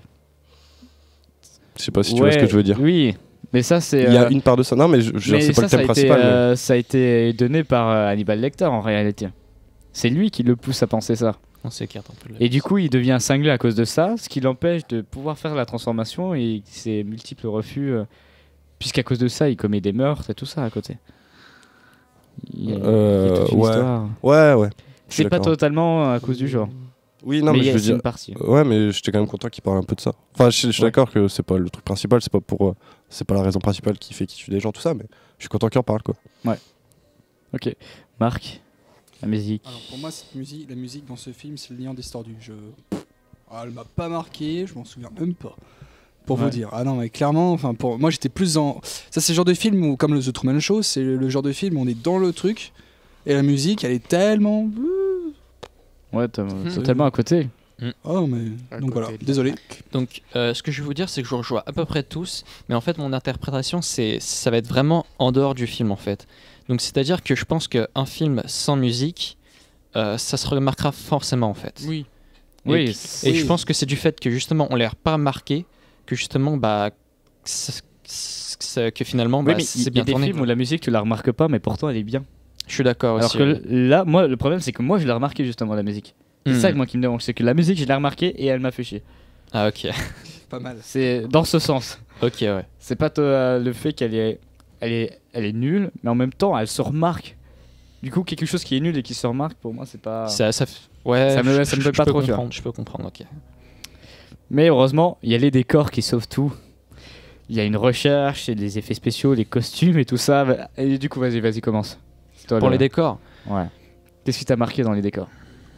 Je sais pas si tu vois ce que ouais, je veux dire. Oui, mais ça, c'est. Il y a euh, une part de ça. Non, mais je, je veux mais dire, c'est pas ça, le thème ça a été, principal. mais- euh, ça a été donné par euh, Hannibal Lecter en réalité. C'est lui qui le pousse à penser ça. On s'écarte un peu. de la Et du liste. coup, il devient cinglé à cause de ça, ce qui l'empêche de pouvoir faire la transformation et ses multiples refus, euh, puisqu'à cause de ça, il commet des meurtres et tout ça à côté. Il y a, il y a Euh, toute une ouais. histoire. Ouais, ouais. Je suis C'est pas d'accord. totalement à cause du genre. Oui, non, mais mais, il y a- je veux c'est dire. une partie. Ouais, mais j'étais quand même content qu'il parle un peu de ça. Enfin, je, je suis Ouais. d'accord que c'est pas le truc principal, c'est pas pour, euh, c'est pas la raison principale qui fait qu'il tue des gens, tout ça, mais je suis content qu'il en parle, quoi. Ok. Marc, la musique. Alors pour moi, cette musique, la musique dans ce film, c'est le lien distordu. Je... Ah, elle m'a pas marqué, je m'en souviens même pas. Pour Ouais. vous dire. Ah non, mais clairement, enfin pour moi, j'étais plus dans. Ça, c'est le genre de film où, comme le The Truman Show, c'est le genre de film où on est dans le truc et la musique, elle est tellement. Ouais, t'as- totalement à côté. Oh mais. À Donc côté voilà, de la désolé. Donc, euh, ce que je vais vous dire, c'est que je vous rejoins à peu près tous, mais en fait, mon interprétation, c'est, ça va être vraiment en dehors du film, en fait. Donc, c'est-à-dire que je pense qu'un film sans musique, euh, ça se remarquera forcément, en fait. Oui. Et, Oui, et c'est- je pense que c'est du fait que justement, on l'a pas marqué, que justement, bah, c'est- c'est- que finalement, Oui, bah, mais c'est il y bien a des tourné. films quoi. où la musique, tu la remarques pas, mais pourtant, elle est bien. Je suis d'accord Alors aussi. que ouais. là, moi, le problème, c'est que moi, je l'ai remarqué justement, la musique. C'est Hmm. ça que moi qui me dérange, c'est que la musique, je l'ai remarqué et elle m'a fait chier. Ah, ok. Pas mal. C'est dans ce sens. Ok, ouais. C'est pas euh, le fait qu'elle est, elle est, elle est nulle, mais en même temps, elle se remarque. Du coup, quelque chose qui est nul et qui se remarque, pour moi, c'est pas. Ça, ça, f- ouais, Ça me- je- ça me je- fait je pas peux trop, tu vois. comprendre, je peux comprendre, ok. Mais heureusement, il y a les décors qui sauvent tout. Il y a une recherche, et les effets spéciaux, les costumes et tout ça. Et du coup, vas-y, vas-y, commence. C'est toi, Pour le- les décors, Ouais. Qu'est-ce qui t'a marqué dans les décors?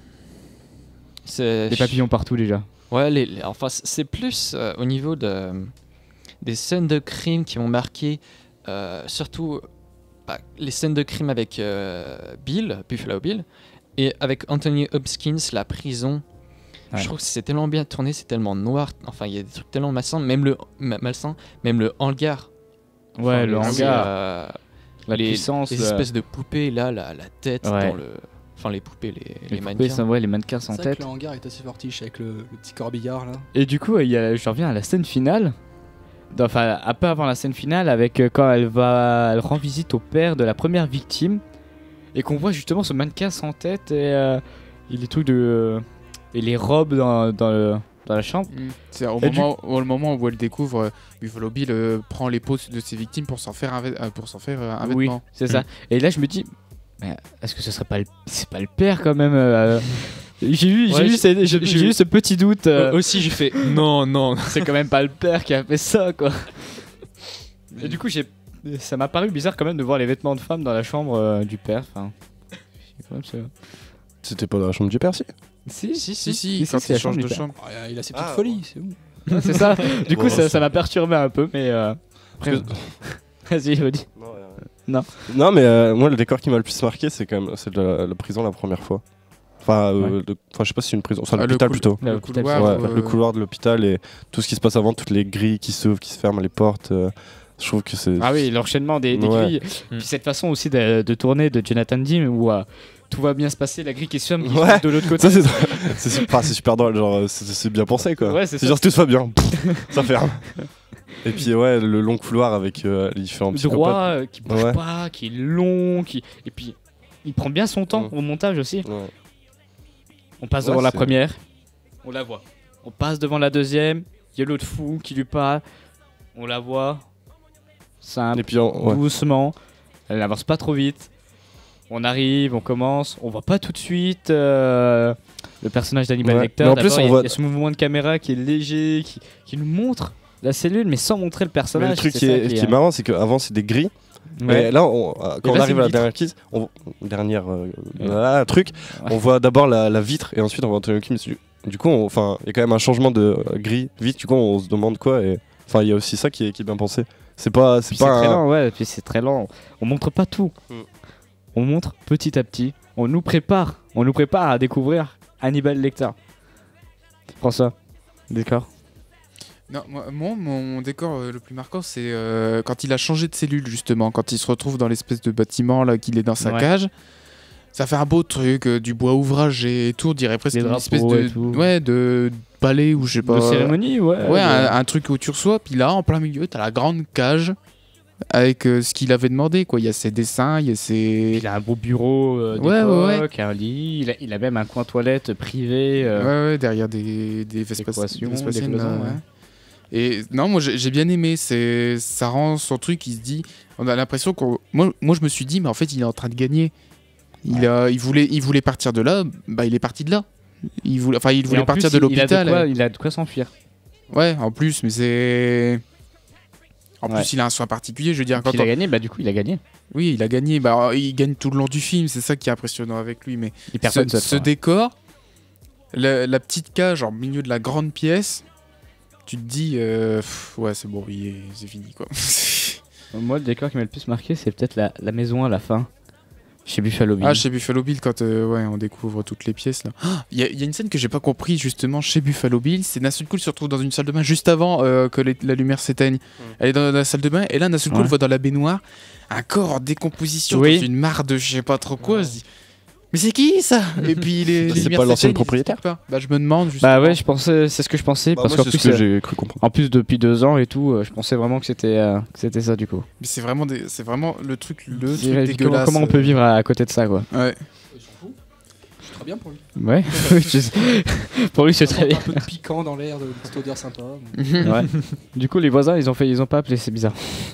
c'est. Des papillons partout déjà. Ouais, les, les- enfin, c- c'est plus euh, au niveau de, des scènes de crime qui m'ont marqué, euh, surtout bah, les scènes de crime avec euh, Bill, Buffalo Bill, et avec Anthony Hopkins, la prison. Ouais. Je trouve que c'est tellement bien tourné, c'est tellement noir. Enfin, il y a des trucs tellement malsains, même le ma- malsain, même le hangar. Ouais, le c'est, hangar. euh, La les, puissance. les le- espèces de poupées là, la, la tête Ouais. dans le. Enfin, les poupées, les, les, Les mannequins. poupées, sont- ouais, les mannequins sans C'est vrai tête. que le hangar est assez fortiche avec le, le petit corbillard là. Et du coup, il y a, je reviens à la scène finale. Dans- Enfin, un peu avant la scène finale, avec euh, quand elle va, elle rend visite au père de la première victime, et qu'on voit justement ce mannequin sans tête et, euh, et les trucs de euh, et les robes dans, dans, le, dans la chambre. C'est au Et moment, au moment où elle découvre, euh, Buffalo Bill euh, prend les peaux de ses victimes pour s'en faire un, vê- euh, pour s'en faire euh, un Oui, vêtement. c'est ça. Et là, je me dis, mais est-ce que ce serait pas le, c'est pas le père quand même euh, J'ai eu, j'ai Ouais, eu, j'ai- ces- j'ai- j'ai- j'ai eu ce petit doute. euh, Euh, aussi, j'ai fait non, non. c'est quand même pas le père qui a fait ça, quoi. Et du coup, j'ai, ça m'a paru bizarre quand même de voir les vêtements de femme dans la chambre euh, du père. Enfin, c'est quand même ça. C'était pas dans la chambre du père, si. Si, Si, si, si, quand c'est il la change chambre de du père. chambre. Ah, il a ses petites Ah, folies, c'est où C'est ça. Du coup, Bon, ça, c'est- ça m'a perturbé un peu, mais euh, après, vas-y, Rudy. Non. Non, mais euh, moi, le décor qui m'a le plus marqué, c'est quand même c'est de la, la prison la première fois. Enfin, euh, Ouais. de- enfin, je sais pas si c'est une prison. Enfin, Ah, le l'hôpital cou- plutôt. Là, Le l'hôpital, couloir, Ouais, euh, le couloir de l'hôpital et tout ce qui se passe avant, toutes les grilles qui s'ouvrent, qui se ferment, les portes. euh, je trouve que c'est. Ah oui, l'enchaînement des, des Ouais. grilles. Mm. Puis cette façon aussi de, de tourner de Jonathan Demme où euh, tout va bien se passer, la grille qui se ferme, qui se Ouais. ferme de l'autre côté. Ça, c'est c'est super, enfin, c'est super drôle, genre euh, c'est c'est bien pensé quoi. Ouais, c'est ça. genre tout va bien, ça ferme. Et puis ouais, le long couloir avec euh, les différents psychopathes. Droit, euh, qui bouge Ouais. pas, qui est long, qui et puis il prend bien son temps Mm. au montage aussi. Ouais. On passe Ouais, devant la c'est- première, on la voit. On passe devant la deuxième, il y a l'autre fou qui lui parle, on la voit. Simple, Et puis en- ouais. doucement, elle n'avance pas trop vite. On arrive, on commence, on voit pas tout de suite euh, le personnage d'Hannibal Ouais. Lecter. Mais en plus, D'abord, on il y a- voit- il y a ce mouvement de caméra qui est léger, qui, qui nous montre la cellule, mais sans montrer le Mais personnage. le truc c'est qui ça est, qui est marrant, c'est qu'avant c'est des grilles. Ouais. Mais là, on- euh, quand Et on là, arrive c'est à la une dernière crise, on, dernière euh, Ouais. là, truc, Ouais. on voit d'abord la, la vitre et ensuite on voit Anthony Hopkins. Du, du coup, on- enfin, il y a quand même un changement de euh, grille vitre. Du coup, on se demande quoi. Et enfin, il y a aussi ça qui est, qui est bien pensé. C'est pas, c'est Puis c'est pas très un- lent, ouais, puis c'est très lent. On montre pas tout. Mm. On montre petit à petit. On nous prépare. On nous prépare à découvrir Hannibal Lecter. François, d'accord. Non, moi, moi, mon décor euh, le plus marquant, c'est euh, quand il a changé de cellule, justement, quand il se retrouve dans l'espèce de bâtiment, là, qu'il est dans sa Ouais. cage. Ça fait un beau truc, euh, du bois ouvragé et tout, on dirait presque Les une espèce drapeaux de, et tout. ouais, de palais ou je sais pas. De cérémonie, ouais. Ouais, de- un, un truc où tu reçois, puis là, en plein milieu, t'as la grande cage avec euh, ce qu'il avait demandé, quoi. Il y a ses dessins, il y a ses... Il a un beau bureau euh, Ouais, ouais, d'époque, un lit. Il a, il a même un coin toilette privé. euh, Ouais, ouais, derrière des, des Vespa- équations, des Vespasiennes, des cloisons, là, ouais. Et non, moi j'ai j'ai bien aimé. C'est, ça rend son truc. Il se dit, on a l'impression qu'on. Moi, moi, je me suis dit, mais en fait, il est en train de gagner. Il a, il voulait, il voulait partir de là. Bah, il est parti de là. Il voulait, enfin, il Et voulait en partir plus, de il- il a l'hôpital. quoi- Il a de quoi s'enfuir. Ouais, en plus, mais c'est. En Ouais. plus, il a un soin particulier. Je veux dire, quand Il a on- gagné, bah du coup, il a gagné. oui, il a gagné. Bah, il gagne tout le long du film. C'est ça qui est impressionnant avec lui. Mais Et personne ce, souhaite ce pas. décor, la, la petite cage en milieu de la grande pièce, tu te dis, euh, pff, ouais, c'est bon, il est- c'est fini quoi. Moi, le décor qui m'a le plus marqué, c'est peut-être la, la maison à la fin. Chez Buffalo Bill. Ah, chez Buffalo Bill, quand euh, ouais, on découvre toutes les pièces là. Il y, a- y a une scène que j'ai pas compris justement chez Buffalo Bill. C'est d'un seul coup, il se retrouve dans une salle de bain juste avant euh, que les- la lumière s'éteigne. Elle est dans la salle de bain et là, d'un seul coup, Ouais. elle voit dans la baignoire un corps en décomposition Oui. dans une mare de je sais pas trop quoi. Elle se dit, mais c'est qui ça? Et puis les, les C'est lumières pas l'ancien s'éteignent, ils propriétaire expliquent pas. Bah, je me demande justement. Bah ouais, je pensais, c'est ce que je pensais Bah, parce moi, qu'en c'est plus, ce que euh, j'ai cru comprendre. en plus depuis deux ans et tout, euh, je pensais vraiment que c'était, euh, que c'était ça du coup. Mais c'est vraiment, des- c'est vraiment le truc, le C'est- truc comment, dégueulasse. comment on peut vivre à, à côté de ça quoi. Ouais. Il s'en fout. C'est très bien pour lui. Ouais. Oui, je sais. Pour lui c'est très bien. Un peu de piquant dans l'air, de une petite odeur sympa. Ouais. Du coup, les voisins, ils ont fait, ils ont pas appelé, c'est bizarre.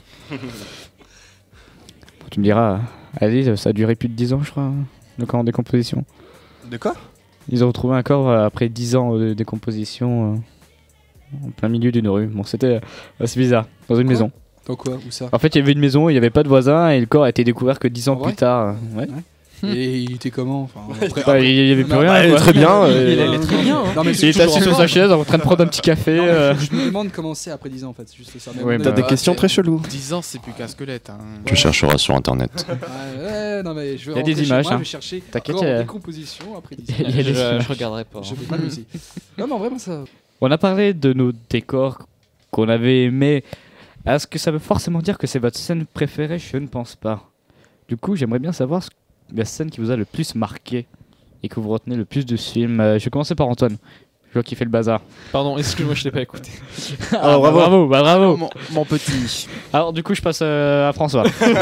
Tu me diras, allez, ça a duré plus de dix ans, je crois, hein, le corps en décomposition. De quoi? Ils ont retrouvé un corps euh, après dix ans de décomposition euh, en plein milieu d'une rue. Bon, c'était euh, c'est bizarre, dans une Quoi maison. Donc quoi? Où ça? En fait, il y avait une maison, il n'y avait pas de voisins et le corps a été découvert que dix ans En plus vrai tard. euh, Ouais. Et il était comment enfin, après, Bah, il y avait plus Non, rien. bah, quoi. il est très bien, Il euh, allait très bien. hein. Non, mais il c'est était assis toujours sur en sa forme. chaise en train de prendre un petit café. Non, mais euh. je, je me demande comment c'est après dix ans en fait, c'est juste ça. Mais Ouais, bon, t'as euh, des questions c'est- très cheloues. dix ans, c'est plus qu'un squelette. Hein. Tu chercheras sur internet. Ouais, ouais, non mais je vais Il y a des rentrer chez images, moi, hein. je vais chercher T'inquiète, encore il y a- en décomposition après dix ans. Il y a des Je- images. je regarderai pas, Je hein. vais pas le aussi. Non, non, vraiment ça. On a parlé de nos décors qu'on avait aimés. Est-ce que ça veut forcément dire que c'est votre scène préférée? Je ne pense pas. Du coup, j'aimerais bien savoir ce- la scène qui vous a le plus marqué et que vous retenez le plus de ce film. Euh, je vais commencer par Antoine. Je vois qu'il fait le bazar. Pardon, excuse-moi, je l'ai pas écouté. Ah, Oh, bah, bravo. bravo, bah, bravo. Mon, mon petit. Alors du coup, je passe euh, à François.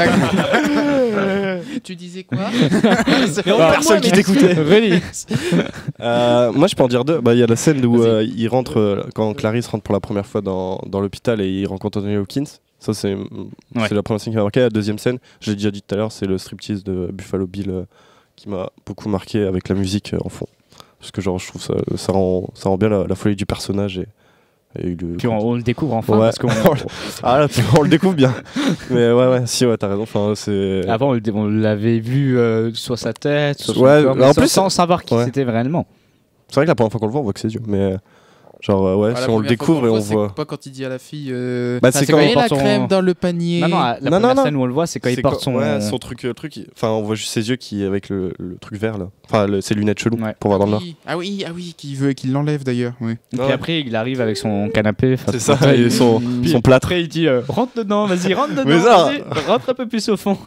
Tu disais quoi? Il y a personne qui t'écoutait. Really. Euh, moi, je peux en dire deux. Bah, il y a la scène où euh, il rentre, euh, quand Clarisse rentre pour la première fois dans, dans l'hôpital et il rencontre Anthony Hopkins. Ça, c'est Ouais. c'est la première scène qui m'a marqué. La deuxième scène, je l'ai déjà dit tout à l'heure, c'est le striptease de Buffalo Bill euh, qui m'a beaucoup marqué avec la musique euh, en fond. Parce que genre, je trouve ça, ça, rend, ça rend bien la, la folie du personnage. Et, et le, Puis on, on le découvre enfin Ouais. parce qu'on ah là, on le découvre bien. Mais ouais, ouais, si, ouais, t'as raison. Enfin, c'est. avant on le- on l'avait vu euh, sur sa tête, sur son Ouais, corps, en mais sans, plus- sans savoir qui ouais. c'était réellement. C'est vrai que la première fois qu'on le voit, on voit que c'est Dieu. Mais genre, euh, ouais, Ah, la si on le première fois découvre qu'on et on le voit, voit. c'est pas quand il dit à la fille. Euh, Bah, Ça, c'est c'est quand quand Et il la porte son- crème dans le panier. Non, non, la Non, première non, non. scène où on le voit, c'est quand il C'est porte son. ouais, son truc, euh, truc. il- Enfin, on voit juste ses yeux qui avec le, le truc vert là. Enfin, le- ses lunettes cheloues Ouais. pour voir dans le noir. Oui. Ah oui, ah oui, qui veut qu'il l'enlève d'ailleurs. Oui. Et puis Ouais. après, il arrive avec son canapé. C'est ça, et son, Puis son plâtre. Après, il dit euh, rentre dedans, vas-y, rentre dedans, Mais ça- vas-y, rentre un peu plus au fond.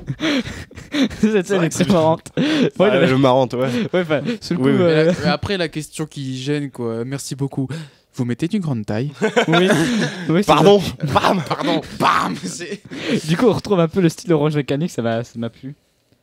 Cette scène vrai est que c'est- très marrante. Ouais, Ah, il avait- le marrant, ouais. ouais, enfin, sur le coup, Oui, oui. Mais euh, la- mais après, la question qui gêne, quoi. Merci beaucoup. Vous mettez d'une grande taille. oui. Oui, c'est Pardon. Bam, pardon, bam. C'est. ça. Du coup, on retrouve un peu le style orange mécanique, ça m'a ça m'a plu.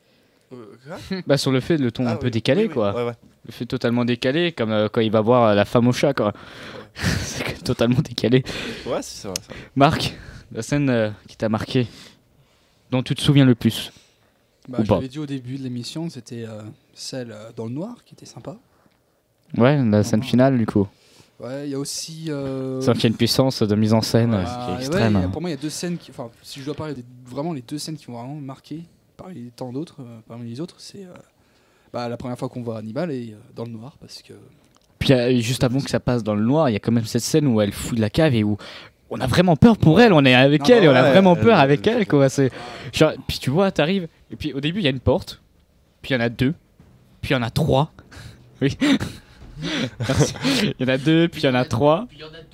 Bah, sur le fait, le ton Ah, un peu oui, décalé, oui, oui. quoi. Ouais, ouais. Le fait totalement décalé, comme euh, quand il va voir euh, la femme au chat, quoi. C'est que totalement décalé. Ouais, si, c'est vrai. ça. Marc, la scène euh, qui t'a marqué, dont tu te souviens le plus. Bah, Ou je pas. l'avais dit au début de l'émission, c'était euh, celle euh, dans le noir qui était sympa. Ouais, la scène finale, du coup. Ouais, il y a aussi. Euh... Ça qu'il y a une puissance de mise en scène euh, qui Ah, est ouais, extrême. il y a- pour moi, il y a deux scènes qui. Enfin, si je dois parler des- vraiment les deux scènes qui m'ont vraiment marqué, parmi tant d'autres, euh, parmi les autres, c'est euh, bah, la première fois qu'on voit Hannibal et euh, dans le noir, parce que. Puis euh, juste avant que ça passe dans le noir, il y a quand même cette scène où elle fouille la cave et où on a vraiment peur pour elle, on est avec Non, elle et on a ouais, vraiment elle- peur avec elle, quoi. C'est genre, puis tu vois, t'arrives et puis au début il y a une porte, puis il y en a deux, puis il y en a trois. Oui. Merci. Il y en a deux, puis il y en a trois.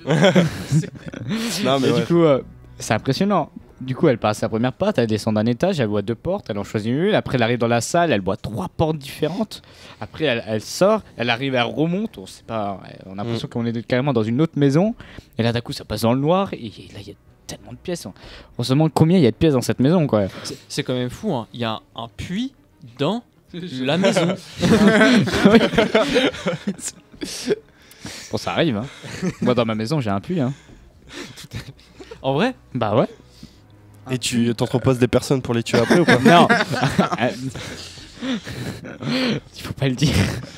Non, mais Et ouais. du coup, euh, c'est impressionnant. Du coup, elle passe sa première porte, elle descend d'un étage, elle voit deux portes, elle en choisit une. Après, elle arrive dans la salle, elle voit trois portes différentes. Après, elle, elle sort, elle arrive, elle remonte. On sait pas, on a l'impression Mm. qu'on est carrément dans une autre maison. Et là, d'un coup, ça passe dans le noir. Et là, il y a tellement de pièces. On se demande combien il y a de pièces dans cette maison, quoi. C'est- C'est quand même fou, hein. Il y a un, un puits dans la maison. Bon, ça arrive. Hein. Moi, dans ma maison, j'ai un puits. Hein. En vrai, Bah ouais. Et tu t'entreposes des personnes pour les tuer après ou pas? Non. Il faut pas le dire.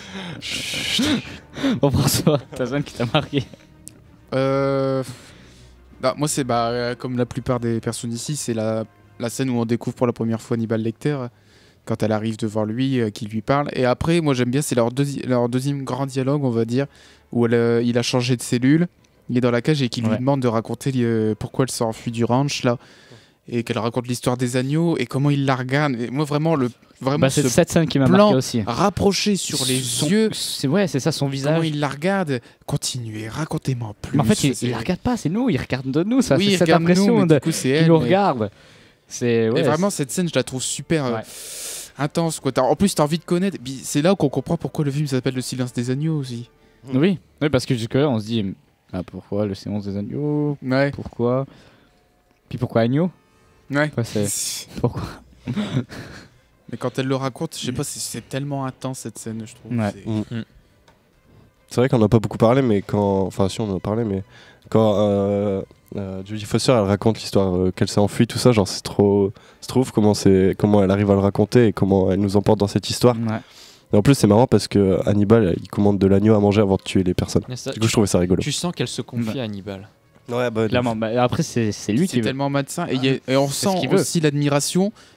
Bon, François, ta scène qui t'a marqué. Euh... bah, moi, c'est bah, euh, comme la plupart des personnes ici, c'est la, la scène où on découvre pour la première fois Hannibal Lecter, quand elle arrive devant lui, euh, qui lui parle. Et après, moi, j'aime bien, c'est leur, deuxi- leur deuxième grand dialogue, on va dire, où elle, euh, il a changé de cellule, il est dans la cage et qu'il Ouais. lui demande de raconter euh, pourquoi elle s'est enfuie du ranch, là, et qu'elle raconte l'histoire des agneaux et comment il la regarde. Et moi, vraiment, le, vraiment Bah, c'est ce cette scène qui m'a plan marqué aussi. rapproché sur les Son- yeux, c'est ouais, c'est ça son comment visage. il la regarde. Continuez, racontez-moi plus. Mais en fait, il, C'est- il la regarde pas, c'est nous, il regarde de nous, ça Oui, c'est il cette regarde nous, impression mais de du coup, c'est qu'il elle, nous mais- regarde. C'est ouais, et vraiment, cette scène, je la trouve super euh, Ouais. intense. Quoi. T'as- En plus, tu as envie de connaître. Et puis, c'est là qu'on comprend pourquoi le film s'appelle Le silence des agneaux aussi. c'est- oui, oui, parce que jusque-là, on se dit ah, pourquoi le silence des agneaux, Ouais. pourquoi, puis pourquoi agneau. Ouais. Ouais, c'est pourquoi. Mais quand elle le raconte, je sais pas, c'est- c'est tellement intense cette scène, je trouve. Ouais. C'est- Mm. C'est vrai qu'on n'a pas beaucoup parlé, mais quand. Enfin, si, on en a parlé, mais quand euh, euh, Jodie Foster elle raconte l'histoire euh, qu'elle s'est enfuie, tout ça, genre, c'est trop. C'est trop ouf comment, c'est- comment elle arrive à le raconter et comment elle nous emporte dans cette histoire. Ouais. Et en plus, c'est marrant parce que Hannibal, il commande de l'agneau à manger avant de tuer les personnes. Mais ça, Du coup, je trouvais ça rigolo. tu sens qu'elle se confie à Hannibal. Ouais, bah, Clairement. Bah, après, c'est c'est lui c'est qui veut. tellement malsain. Et, il y a- et on C'est ce sent qu'il veut. aussi l'admiration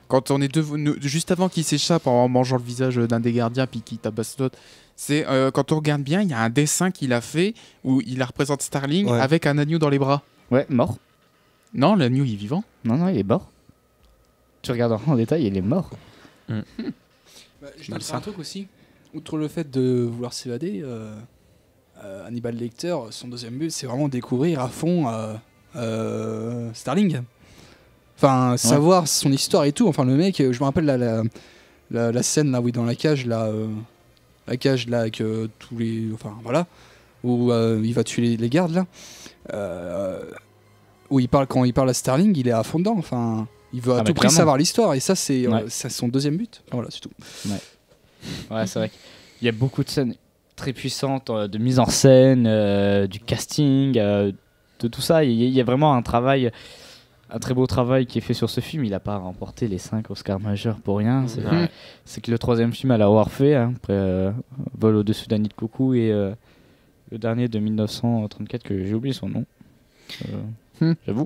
quand on est devant, nous- juste avant qu'il s'échappe en mangeant le visage d'un des gardiens puis qu'il tabasse l'autre, c'est euh, quand on regarde bien, il y a un dessin qu'il a fait où il représente Starling Ouais. avec un agneau dans les bras. Ouais, mort. Non, l'agneau il est vivant. Non, non, il est mort. Tu regardes en détail, il est mort. Bah, je note un truc aussi. Outre le fait de vouloir s'évader, euh, euh, Hannibal Lecter, son deuxième but, c'est vraiment découvrir à fond euh, euh, Starling. Enfin, savoir son histoire et tout. Enfin, le mec, euh, je me rappelle la, la, la, la scène là où il est dans la cage, là, euh, la cage là avec euh, tous les, enfin voilà, où euh, il va tuer les, les gardes là. Euh, où il parle quand il parle à Starling, il est à fond dedans. Enfin, il veut à Ah, tout mais prix clairement. savoir l'histoire et ça c'est euh, Ouais. c'est son deuxième but. Voilà, c'est tout. Ouais, ouais c'est vrai qu'il y a beaucoup de scènes très puissantes euh, de mise en scène, euh, du casting, euh, de tout ça. Il y, il y a vraiment un travail, un très beau travail qui est fait sur ce film. Il n'a pas remporté les cinq Oscars majeurs pour rien. C'est Ouais. c'est que le troisième film à l'avoir fait, hein, après euh, Vol au-dessus d'un nid de coucou et euh, le dernier de mille neuf cent trente-quatre que j'ai oublié son nom. Euh, Hmm. J'avoue.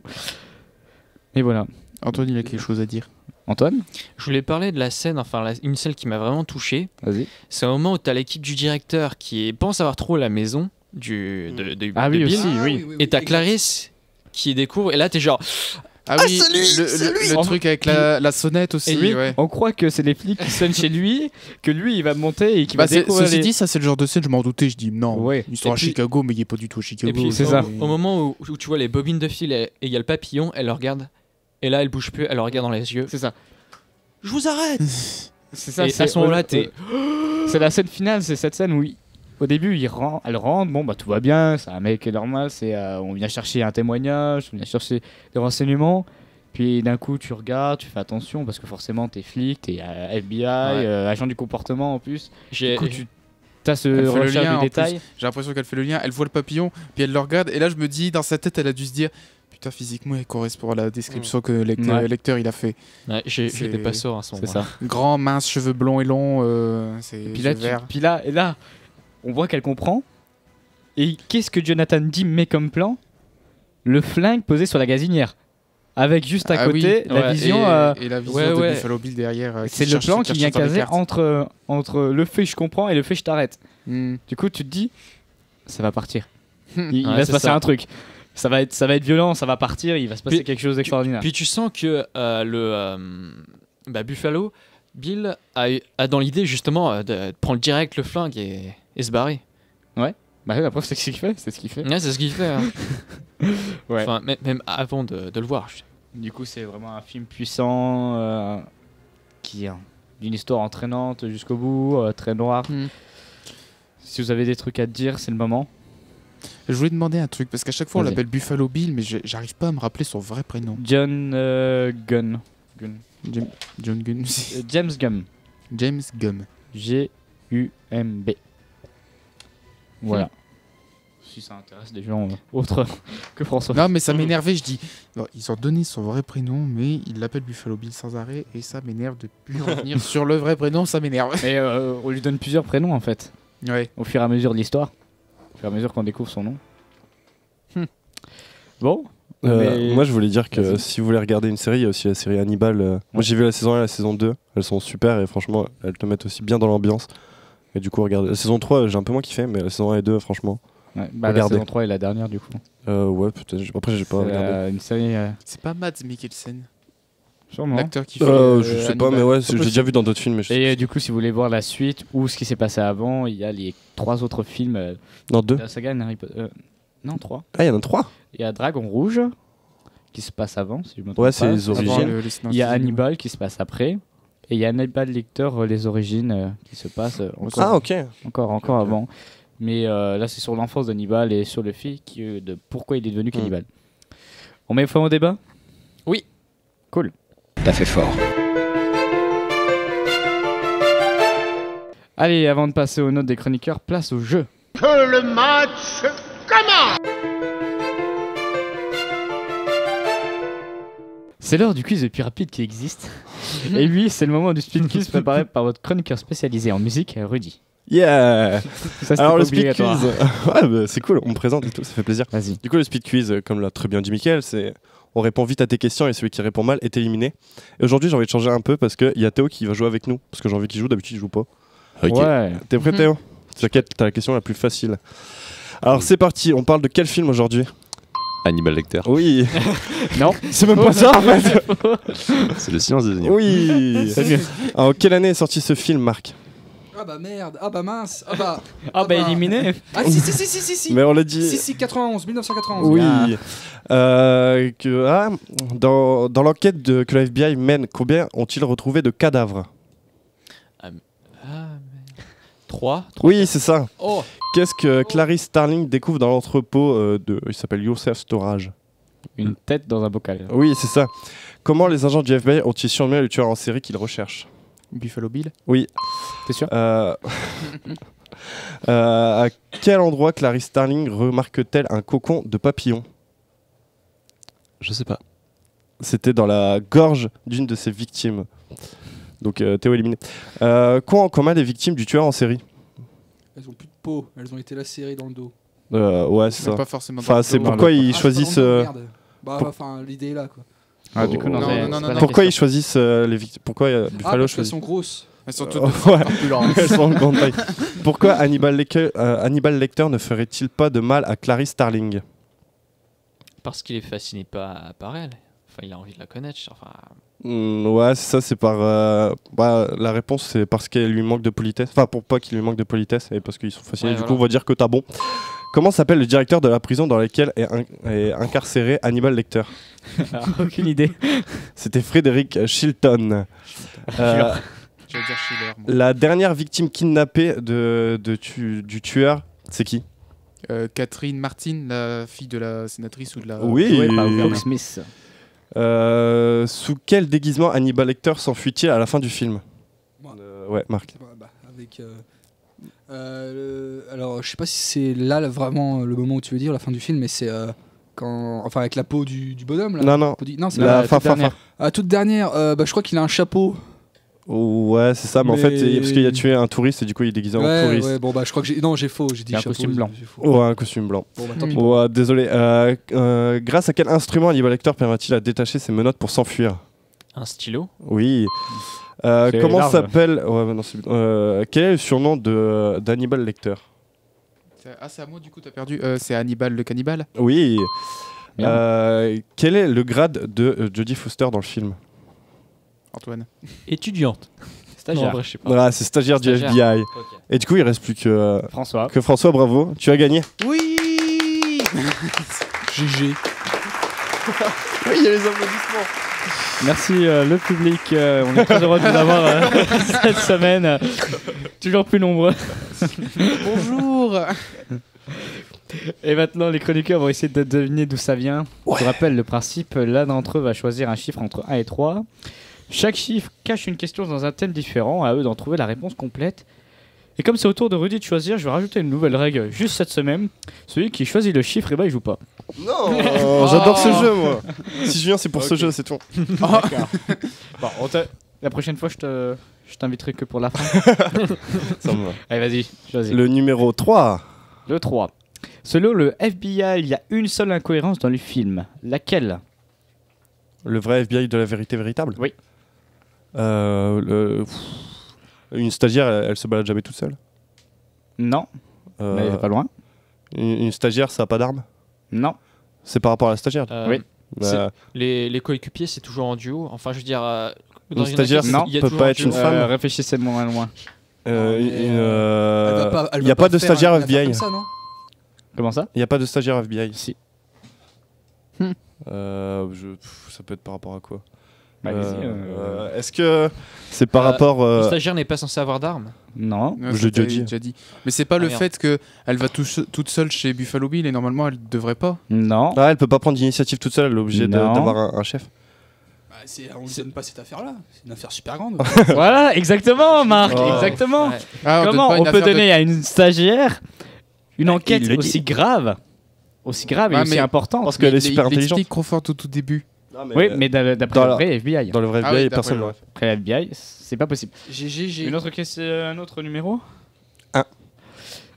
Et voilà. Antoine, il a quelque chose à dire. Antoine, Je voulais parler de la scène, enfin la- une scène qui m'a vraiment touché. vas-y. C'est au moment où tu as l'équipe du directeur qui pense avoir trop la maison du, de, de, Ah de oui, Bill. aussi, oui. Et t'as Clarisse qui découvre, et là t'es genre. Ah, Ah, oui, c'est lui, le, c'est le- lui. le En- truc avec la, la sonnette aussi. Et lui, ouais. on croit que c'est les flics qui sonnent chez lui, que lui il va monter et qu'il Bah, va c'est- découvrir ceci les... dit, ça c'est le genre de scène, je m'en doutais, je dis non, Ouais. ils sont Et à puis- Chicago, mais il est pas du tout à Chicago. Et puis c'est au, ça. au moment où, où tu vois les bobines de fil et il y a le papillon, elle le regarde. Et là elle bouge plus, elle le regarde dans les yeux. C'est ça. Je vous arrête. C'est ça. Et c'est- à ce moment-là, euh, t'es. C'est la scène finale, c'est cette scène où il- au début il rend, elle rentre, bon bah tout va bien, c'est un mec normal, c'est euh, on vient chercher un témoignage, on vient chercher des renseignements. Puis d'un coup tu regardes, tu fais attention parce que forcément t'es flic, t'es euh, F B I, euh, agent du comportement en plus. J'ai- Du coup tu as ce Elle fait le recherche lien, du en détail. plus. J'ai l'impression qu'elle fait le lien, elle voit le papillon, puis elle le regarde, et là je me dis, dans sa tête, elle a dû se dire, putain, physiquement, elle correspond à la description que le lecteur, Ouais. lecteur il a fait. Ouais, j'ai- C'est- J'étais pas sourd à ce C'est moment-là. ça. Grand, mince, cheveux blonds et longs, euh, c'est Puis là, yeux tu- verts. puis là, et là, on voit qu'elle comprend. Et qu'est-ce que Jonathan Dim met comme plan? Le flingue posé sur la gazinière. Avec juste à Ah côté oui, la ouais, vision. et, euh, et la vision ouais, de ouais. Buffalo Bill derrière. euh, qui c'est le cherche- plan qui qui vient cherche dans les caser cartes. entre, entre le fait je comprends et le fait je t'arrête. Hmm. Du coup, tu te dis, ça va partir. Hmm. Il, il Ouais, va se c'est passer ça. un truc. Ça va, être, ça va être violent, ça va partir, il va se passer Puis- quelque chose d'extraordinaire. Puis tu sens que euh, le euh, bah, Buffalo Bill a, eu- a dans l'idée justement euh, de, de prendre direct le flingue et, et se barrer. Bah, la preuve, c'est ce qu'il fait. C'est ce qu'il fait. Ouais, c'est ce qu'il fait. hein. Ouais. Enfin, même, même avant de, de le voir. je- Du coup, c'est vraiment un film puissant euh, qui est d'une histoire entraînante jusqu'au bout, euh, très noir. Hmm. Si vous avez des trucs à te dire, c'est le moment. Je voulais demander un truc, parce qu'à chaque fois on Vas-y. l'appelle Buffalo Bill, mais je- j'arrive pas à me rappeler son vrai prénom. John euh, Gunn. Gunn. Jim- John Gunn. Euh, James Gunn. James Gum. G U M B. Voilà. Si ça intéresse des gens euh, autres que François. Non, mais ça m'énervait, je dis. non, ils ont donné son vrai prénom, mais ils l'appellent Buffalo Bill sans arrêt, et ça m'énerve de plus revenir sur le vrai prénom, ça m'énerve. Mais euh, on lui donne plusieurs prénoms en fait. Ouais. Au fur et à mesure de l'histoire. Au fur et à mesure qu'on découvre son nom. Hmm. Bon. Euh, Mais- Moi, je voulais dire que Vas-y. si vous voulez regarder une série, il y a aussi la série Hannibal. euh, Moi, j'ai vu la saison un et la saison deux. Elles sont super et franchement, elles te mettent aussi bien dans l'ambiance. Et du coup, regardez. La saison trois, j'ai un peu moins kiffé, mais la saison un et deux, franchement. Ouais, bah, la Regardez. saison trois est la dernière du coup. Euh, ouais, peut-être. Après, j'ai pas C'est, regardé. euh, une série. euh, C'est pas Mads Mikkelsen, sûrement. l'acteur qui fait. Euh, euh, je sais pas, Hannibal. mais ouais, C'est j'ai possible. déjà vu dans d'autres films. Mais je... Et euh, du coup, si vous voulez voir la suite ou ce qui s'est passé avant, il y a les trois autres films euh, Dans deux. de la saga Harry Potter. euh, non, trois. Ah, il y en a trois. Il y a Dragon Rouge qui se passe avant, si je me trompe Ouais, pas. c'est les Avant origines. le- le Snow Il y a City. Hannibal qui se passe après. Et il y a Hannibal Lecter, euh, les origines, euh, qui se passe euh, encore, Ah, ok. encore, encore avant. Mais euh, là, c'est sur l'enfance d'Hannibal et sur le fait que- de pourquoi il est devenu cannibale. On met fin au débat? Oui. Cool. T'as fait fort. Allez, avant de passer aux notes des chroniqueurs, place au jeu. Que le match commence. C'est l'heure du quiz le plus rapide qui existe. Et oui, c'est le moment du speed quiz préparé par votre chroniqueur spécialisé en musique, Rudy. Yeah. Ça, c'était Alors pas le speed obligatoire. quiz, ouais, bah, c'est cool, on me présente et tout, ça fait plaisir. Vas-y. Du coup, le speed quiz, euh, comme l'a très bien dit Mickaël, c'est on répond vite à tes questions et celui qui répond mal est éliminé. Et aujourd'hui, j'ai envie de changer un peu parce qu'il y a Théo qui va jouer avec nous. Parce que j'ai envie qu'il joue, d'habitude, il joue pas. Ok. Ouais. T'es prêt, Théo? T'inquiète, t'as la question la plus facile. Alors, c'est parti, on parle de quel film aujourd'hui? Hannibal Lecter. Oui. Non. C'est même pas ça, en fait. C'est le silence des agneaux. Oui. C'est mieux. En quelle année est sorti ce film, Marc? Ah bah merde, ah bah mince, ah bah. Ah bah éliminé. Ah si si si si si si. Mais on l'a dit. Si si quatre-vingt-onze, mille neuf cent quatre-vingt-onze. Oui. Ah. Euh, que, ah, dans dans l'enquête de, que la F B I mène, combien ont-ils retrouvé de cadavres? Ah, trois. Oui, c'est ça. Oh. Qu'est-ce que Clarice Starling découvre dans l'entrepôt euh, de. Il s'appelle Yourself Storage. Une tête dans un bocal. Oui, c'est ça. Comment les agents du F B I ont-ils surnommé le tueur en série qu'ils recherchent? Buffalo Bill. Oui. T'es sûr? Euh... euh, à quel endroit Clarice Starling remarque-t-elle un cocon de papillon? Je sais pas. C'était dans la gorge d'une de ses victimes. Donc euh, Théo éliminé. Euh, quoi en commun les victimes du tueur en série? Elles ont plus de peau, elles ont été lacérées dans le dos. euh, Ouais, c'est Mais ça. pas forcément dans Enfin, le c'est dos. pourquoi Ah, ils c'est choisissent. pas dans le euh, dos, merde. Bah pour- enfin l'idée est là quoi. Ah, du coup, non, Non, c'est- non, c'est non, pas non, la Pourquoi ils question. choisissent euh, les victimes? Pourquoi euh, Ah Buffalo parce qu'elles choisit sont grosses. Elles sont toutes Ouais, elles sont en grande taille. Pourquoi Hannibal Lecter, euh, Hannibal Lecter ne ferait-il pas de mal à Clarice Starling? Parce qu'il est fasciné pas par elle. Enfin, il a envie de la connaître. Enfin, Hmm, ouais, c'est ça, c'est par. euh, bah, la réponse, c'est parce qu'elle lui manque de politesse. Enfin, pour pas qu'il lui manque de politesse et parce qu'ils sont fascinés. Ouais, du voilà. coup, on va dire que t'as bon. Comment s'appelle le directeur de la prison dans laquelle est, in- est incarcéré Hannibal Lecter? Ah, aucune idée. C'était Frédéric Chilton. Euh, Je vais dire Schiller. moi. la dernière victime kidnappée de, de tu- du tueur, c'est qui? Euh, Catherine Martin, la fille de la sénatrice ou de la. Oui. Joué par Will Smith. Euh, sous quel déguisement Hannibal Lecter s'enfuit-il à la fin du film? Moi. Euh, Ouais, Marc. Bah, bah, avec. euh, euh, le- alors je sais pas si c'est là, là, vraiment le moment où tu veux dire la fin du film, mais c'est euh, quand, enfin avec la peau du, du bonhomme là. Non, non. Peau du- non c'est La la, fin, toute fin, dernière. fin. Ah, toute dernière. euh, bah, je crois qu'il a un chapeau. Ouais, c'est ça, mais, en Mais- fait, c'est parce qu'il a tué un touriste et du coup, il est déguisé en Ouais, touriste. ouais, bon bah je crois que j'ai non j'ai faux, j'ai dit C'est un chapeau, costume j'ai- blanc. j'ai faux. Ouais, un costume blanc. Bon bah tant pis. Ouais, désolé. Euh, euh, grâce à quel instrument Hannibal Lecter permet-il à détacher ses menottes pour s'enfuir? un stylo. Oui. Euh, C'est comment large. s'appelle ouais, bah non, c'est- euh, quel est le surnom de d'Hannibal Lecter? C'est- Ah, c'est à moi du coup, t'as perdu. Euh, c'est Hannibal le cannibale. Oui. Bien. Euh, quel est le grade de euh, Jodie Foster dans le film? Antoine. Étudiante. Non, en Stagiaire. vrai, je sais pas. Voilà, c'est stagiaire, Stagiaire. du F B I. Ok. Et du coup, il reste plus que, euh, François. que François, bravo. Tu as gagné. Oui. G G. Oui, il y a les applaudissements. Merci euh, le public. euh, on est très heureux de vous avoir euh, cette semaine. euh, toujours plus nombreux. Bonjour. Et maintenant, les chroniqueurs vont essayer de deviner d'où ça vient. Je vous rappelle le principe. L'un d'entre eux va choisir un chiffre entre un et trois. Chaque chiffre cache une question dans un thème différent. À eux d'en trouver la réponse complète. Et comme c'est au tour de Rudy de choisir, je vais rajouter une nouvelle règle juste cette semaine. Celui qui choisit le chiffre, et bah, il joue pas. Non, Oh, j'adore ce jeu, moi. Si je viens, c'est pour ce jeu, c'est tout. D'accord. Bon, on te- la prochaine fois, je te... je t'inviterai que pour la fin. Ça me va. Allez, vas-y, choisis. Le numéro trois. Le trois. Selon le F B I, il y a une seule incohérence dans le film. Laquelle? Le vrai F B I de la vérité véritable. Oui. Euh, le- pff, Une stagiaire, elle, elle se balade jamais toute seule. Non, Euh, mais pas loin. une, une stagiaire, ça a pas d'arme. Non. C'est par rapport à la stagiaire. Euh, Oui. Bah, Les, les coéquipiers, c'est toujours en duo. Enfin, je veux dire. euh, Une dans stagiaire, enquête, non, il y a peut toujours pas un être une duo. femme. Euh, réfléchissez moins loin. euh, Non, une- mais, une, euh, elle va euh, pas- elle Il va n'y a pas de faire stagiaire une F B affaire I. comme ça, non Comment ça? Il n'y a pas de stagiaire F B I. Si. Euh, je- pff, ça peut être par rapport à quoi? Bah, Euh, vas-y, euh, euh, Est-ce que c'est par Euh, rapport Le euh, stagiaire n'est pas censé avoir d'armes. Non. Ouais, Je ça, l'ai déjà t'avais dit. Mais c'est pas Ah, le merde. fait qu'elle va tout- toute seule chez Buffalo Bill et normalement elle devrait pas. Non. Ah, elle peut pas prendre d'initiative toute seule, elle est obligée de- Non. d'avoir un, un chef. Bah, c'est- On ne donne pas cette affaire-là. C'est une affaire super grande. Voilà, exactement, Marc, Oh. exactement. Ouais. Ah, on donne Comment pas on une peut affaire de- donner à une stagiaire une Bah, enquête il le aussi grave, aussi grave et Ouais, aussi mais- importante? Parce qu'elle est Il- super il intelligente. explique Crawford au tout début. Oui, mais d'a- d'après dans le la- vrai F B I. Dans le vrai F B I, Ah oui, personne d'après l'aurait fait. Après le F B I, c'est pas possible. G G G. Une autre question, un autre numéro? Un.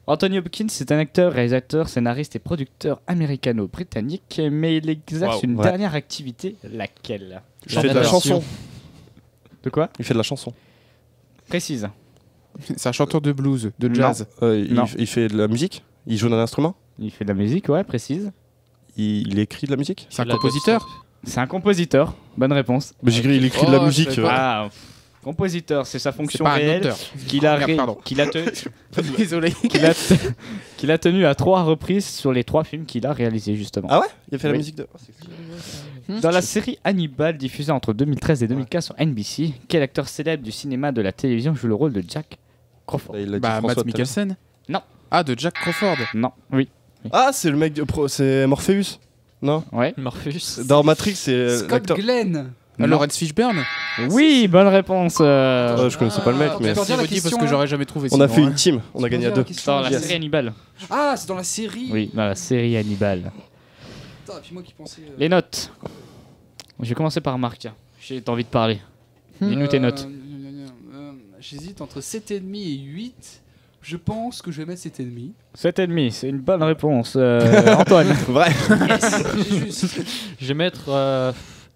Anthony Hopkins est un acteur, réalisateur, scénariste et producteur américano-britannique, mais il exerce Wow. une Ouais. dernière activité, laquelle? Il fait de la chanson. De quoi? Il fait de la chanson. Précise. C'est un chanteur de blues, de Non. jazz. Euh, il, Non. f- il fait de la musique. Il joue d'un instrument. Il fait de la musique, ouais, précise. Il, il écrit de la musique. C'est un Il a compositeur. C'est un compositeur. Bonne réponse. Mais j'ai cru il écrit de la Oh, je musique. savais euh. pas. Ah, compositeur, c'est sa C'est fonction pas un réelle auteur. qu'il a, Ah, merde, ré- pardon. qu'il a, te- Désolé. qu'il a, te- qu'il a tenu à trois reprises sur les trois films qu'il a réalisés, justement. Ah ouais. Il a fait la Oui. musique de. Dans la série Hannibal, diffusée entre deux mille treize et deux mille quinze sur N B C, quel acteur célèbre du cinéma de la télévision joue le rôle de Jack Crawford? Bah, il l'a dit Bah, François Matt tout à l'heure. Mikkelsen. Non. Ah, de Jack Crawford. Non, oui. Ah, c'est le mec de. pro- C'est Morpheus. Non. Ouais. Morpheus. Dans Matrix, c'est euh, Scott l'acteur. Glenn. Ah, Non. Lawrence Fishburne. Oui, bonne réponse. euh, Euh, je connaissais pas le mec, Ah, mais. d'accord. Merci dire la Rudy, parce question, que hein. j'aurais jamais trouvé. On a sinon, fait hein. une team. On a gagné à dire deux. la question, Dans la Yes. série Hannibal. Ah, c'est dans la série. Oui, dans la série Hannibal. Putain, et puis moi qui pensais. euh, Les notes. Je vais commencer par Marc, tiens. J'ai envie de parler. Dis-nous tes euh, notes. euh, J'hésite entre sept virgule cinq et huit. Je pense que je vais mettre sept virgule sept virgule cinq, c'est une bonne réponse. Euh, Antoine. Vrai. cinq. J'ai juste. Je vais mettre euh,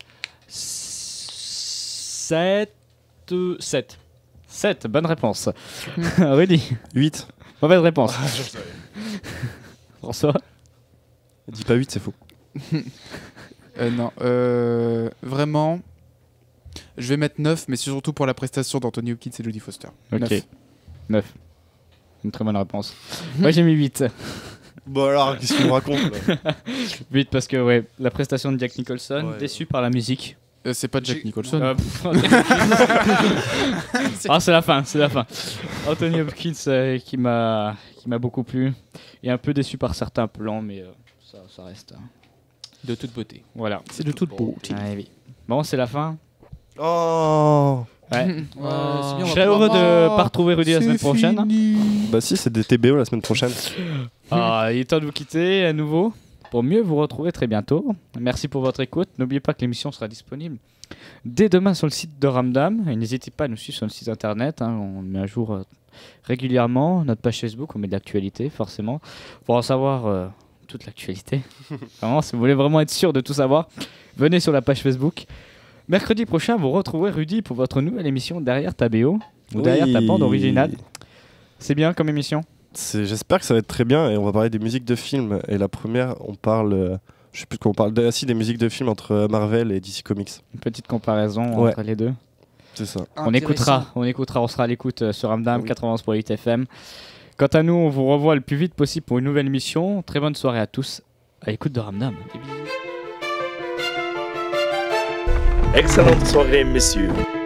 sept. sept. sept, bonne réponse. Rudy. huit. Mauvaise réponse. François. Dis pas huit, c'est faux. Euh, non, euh, vraiment, je vais mettre neuf, mais c'est surtout pour la prestation d'Anthony Hopkins et Jodie Foster. Ok. neuf. neuf. Une très bonne réponse. Moi j'ai mis huit. Bon alors, qu'est-ce qu'il nous raconte là huit parce que ouais, la prestation de Jack Nicholson, Ouais. déçu par la musique. Euh, c'est pas Jack J'ai- Nicholson. Euh, pff, ah c'est la fin, c'est la fin. Anthony Hopkins euh, qui m'a qui m'a beaucoup plu et un peu déçu par certains plans, mais euh, ça, ça reste. hein. De toute beauté. Voilà. C'est de toute beauté. Ouais, oui. Bon, c'est la fin. Oh. Ouais. Ouais, c'est bien, Je on va serais pouvoir- heureux de Oh, pas retrouver Rudy la semaine c'est prochaine. fini. Bah si, c'est des T B O la semaine prochaine. Ah, il est temps de vous quitter à nouveau pour mieux vous retrouver très bientôt. Merci pour votre écoute. N'oubliez pas que l'émission sera disponible dès demain sur le site de Ramdam. Et n'hésitez pas à nous suivre sur le site internet. hein. On met à jour euh, régulièrement notre page Facebook. On met de l'actualité, forcément. Pour en savoir euh, toute l'actualité. Vraiment, si vous voulez vraiment être sûr de tout savoir, venez sur la page Facebook. Mercredi prochain, vous retrouverez Rudy pour votre nouvelle émission Derrière ta B O ou Derrière ta Oui. bande originale. C'est bien comme émission. C'est- J'espère que ça va être très bien et on va parler des musiques de films. Et la première, on parle, euh, je sais plus de quoi on parle, aussi des musiques de films entre Marvel et D C Comics. Une petite comparaison Ouais. entre les deux. C'est ça. On écoutera, on écoutera, on sera à l'écoute euh, sur Ramdam Oui. quatre-vingt-onze point huit F M. Quant à nous, on vous revoit le plus vite possible pour une nouvelle émission. Très bonne soirée à tous. À l'écoute de Ramdam. Des bisous. Excellente soirée, messieurs.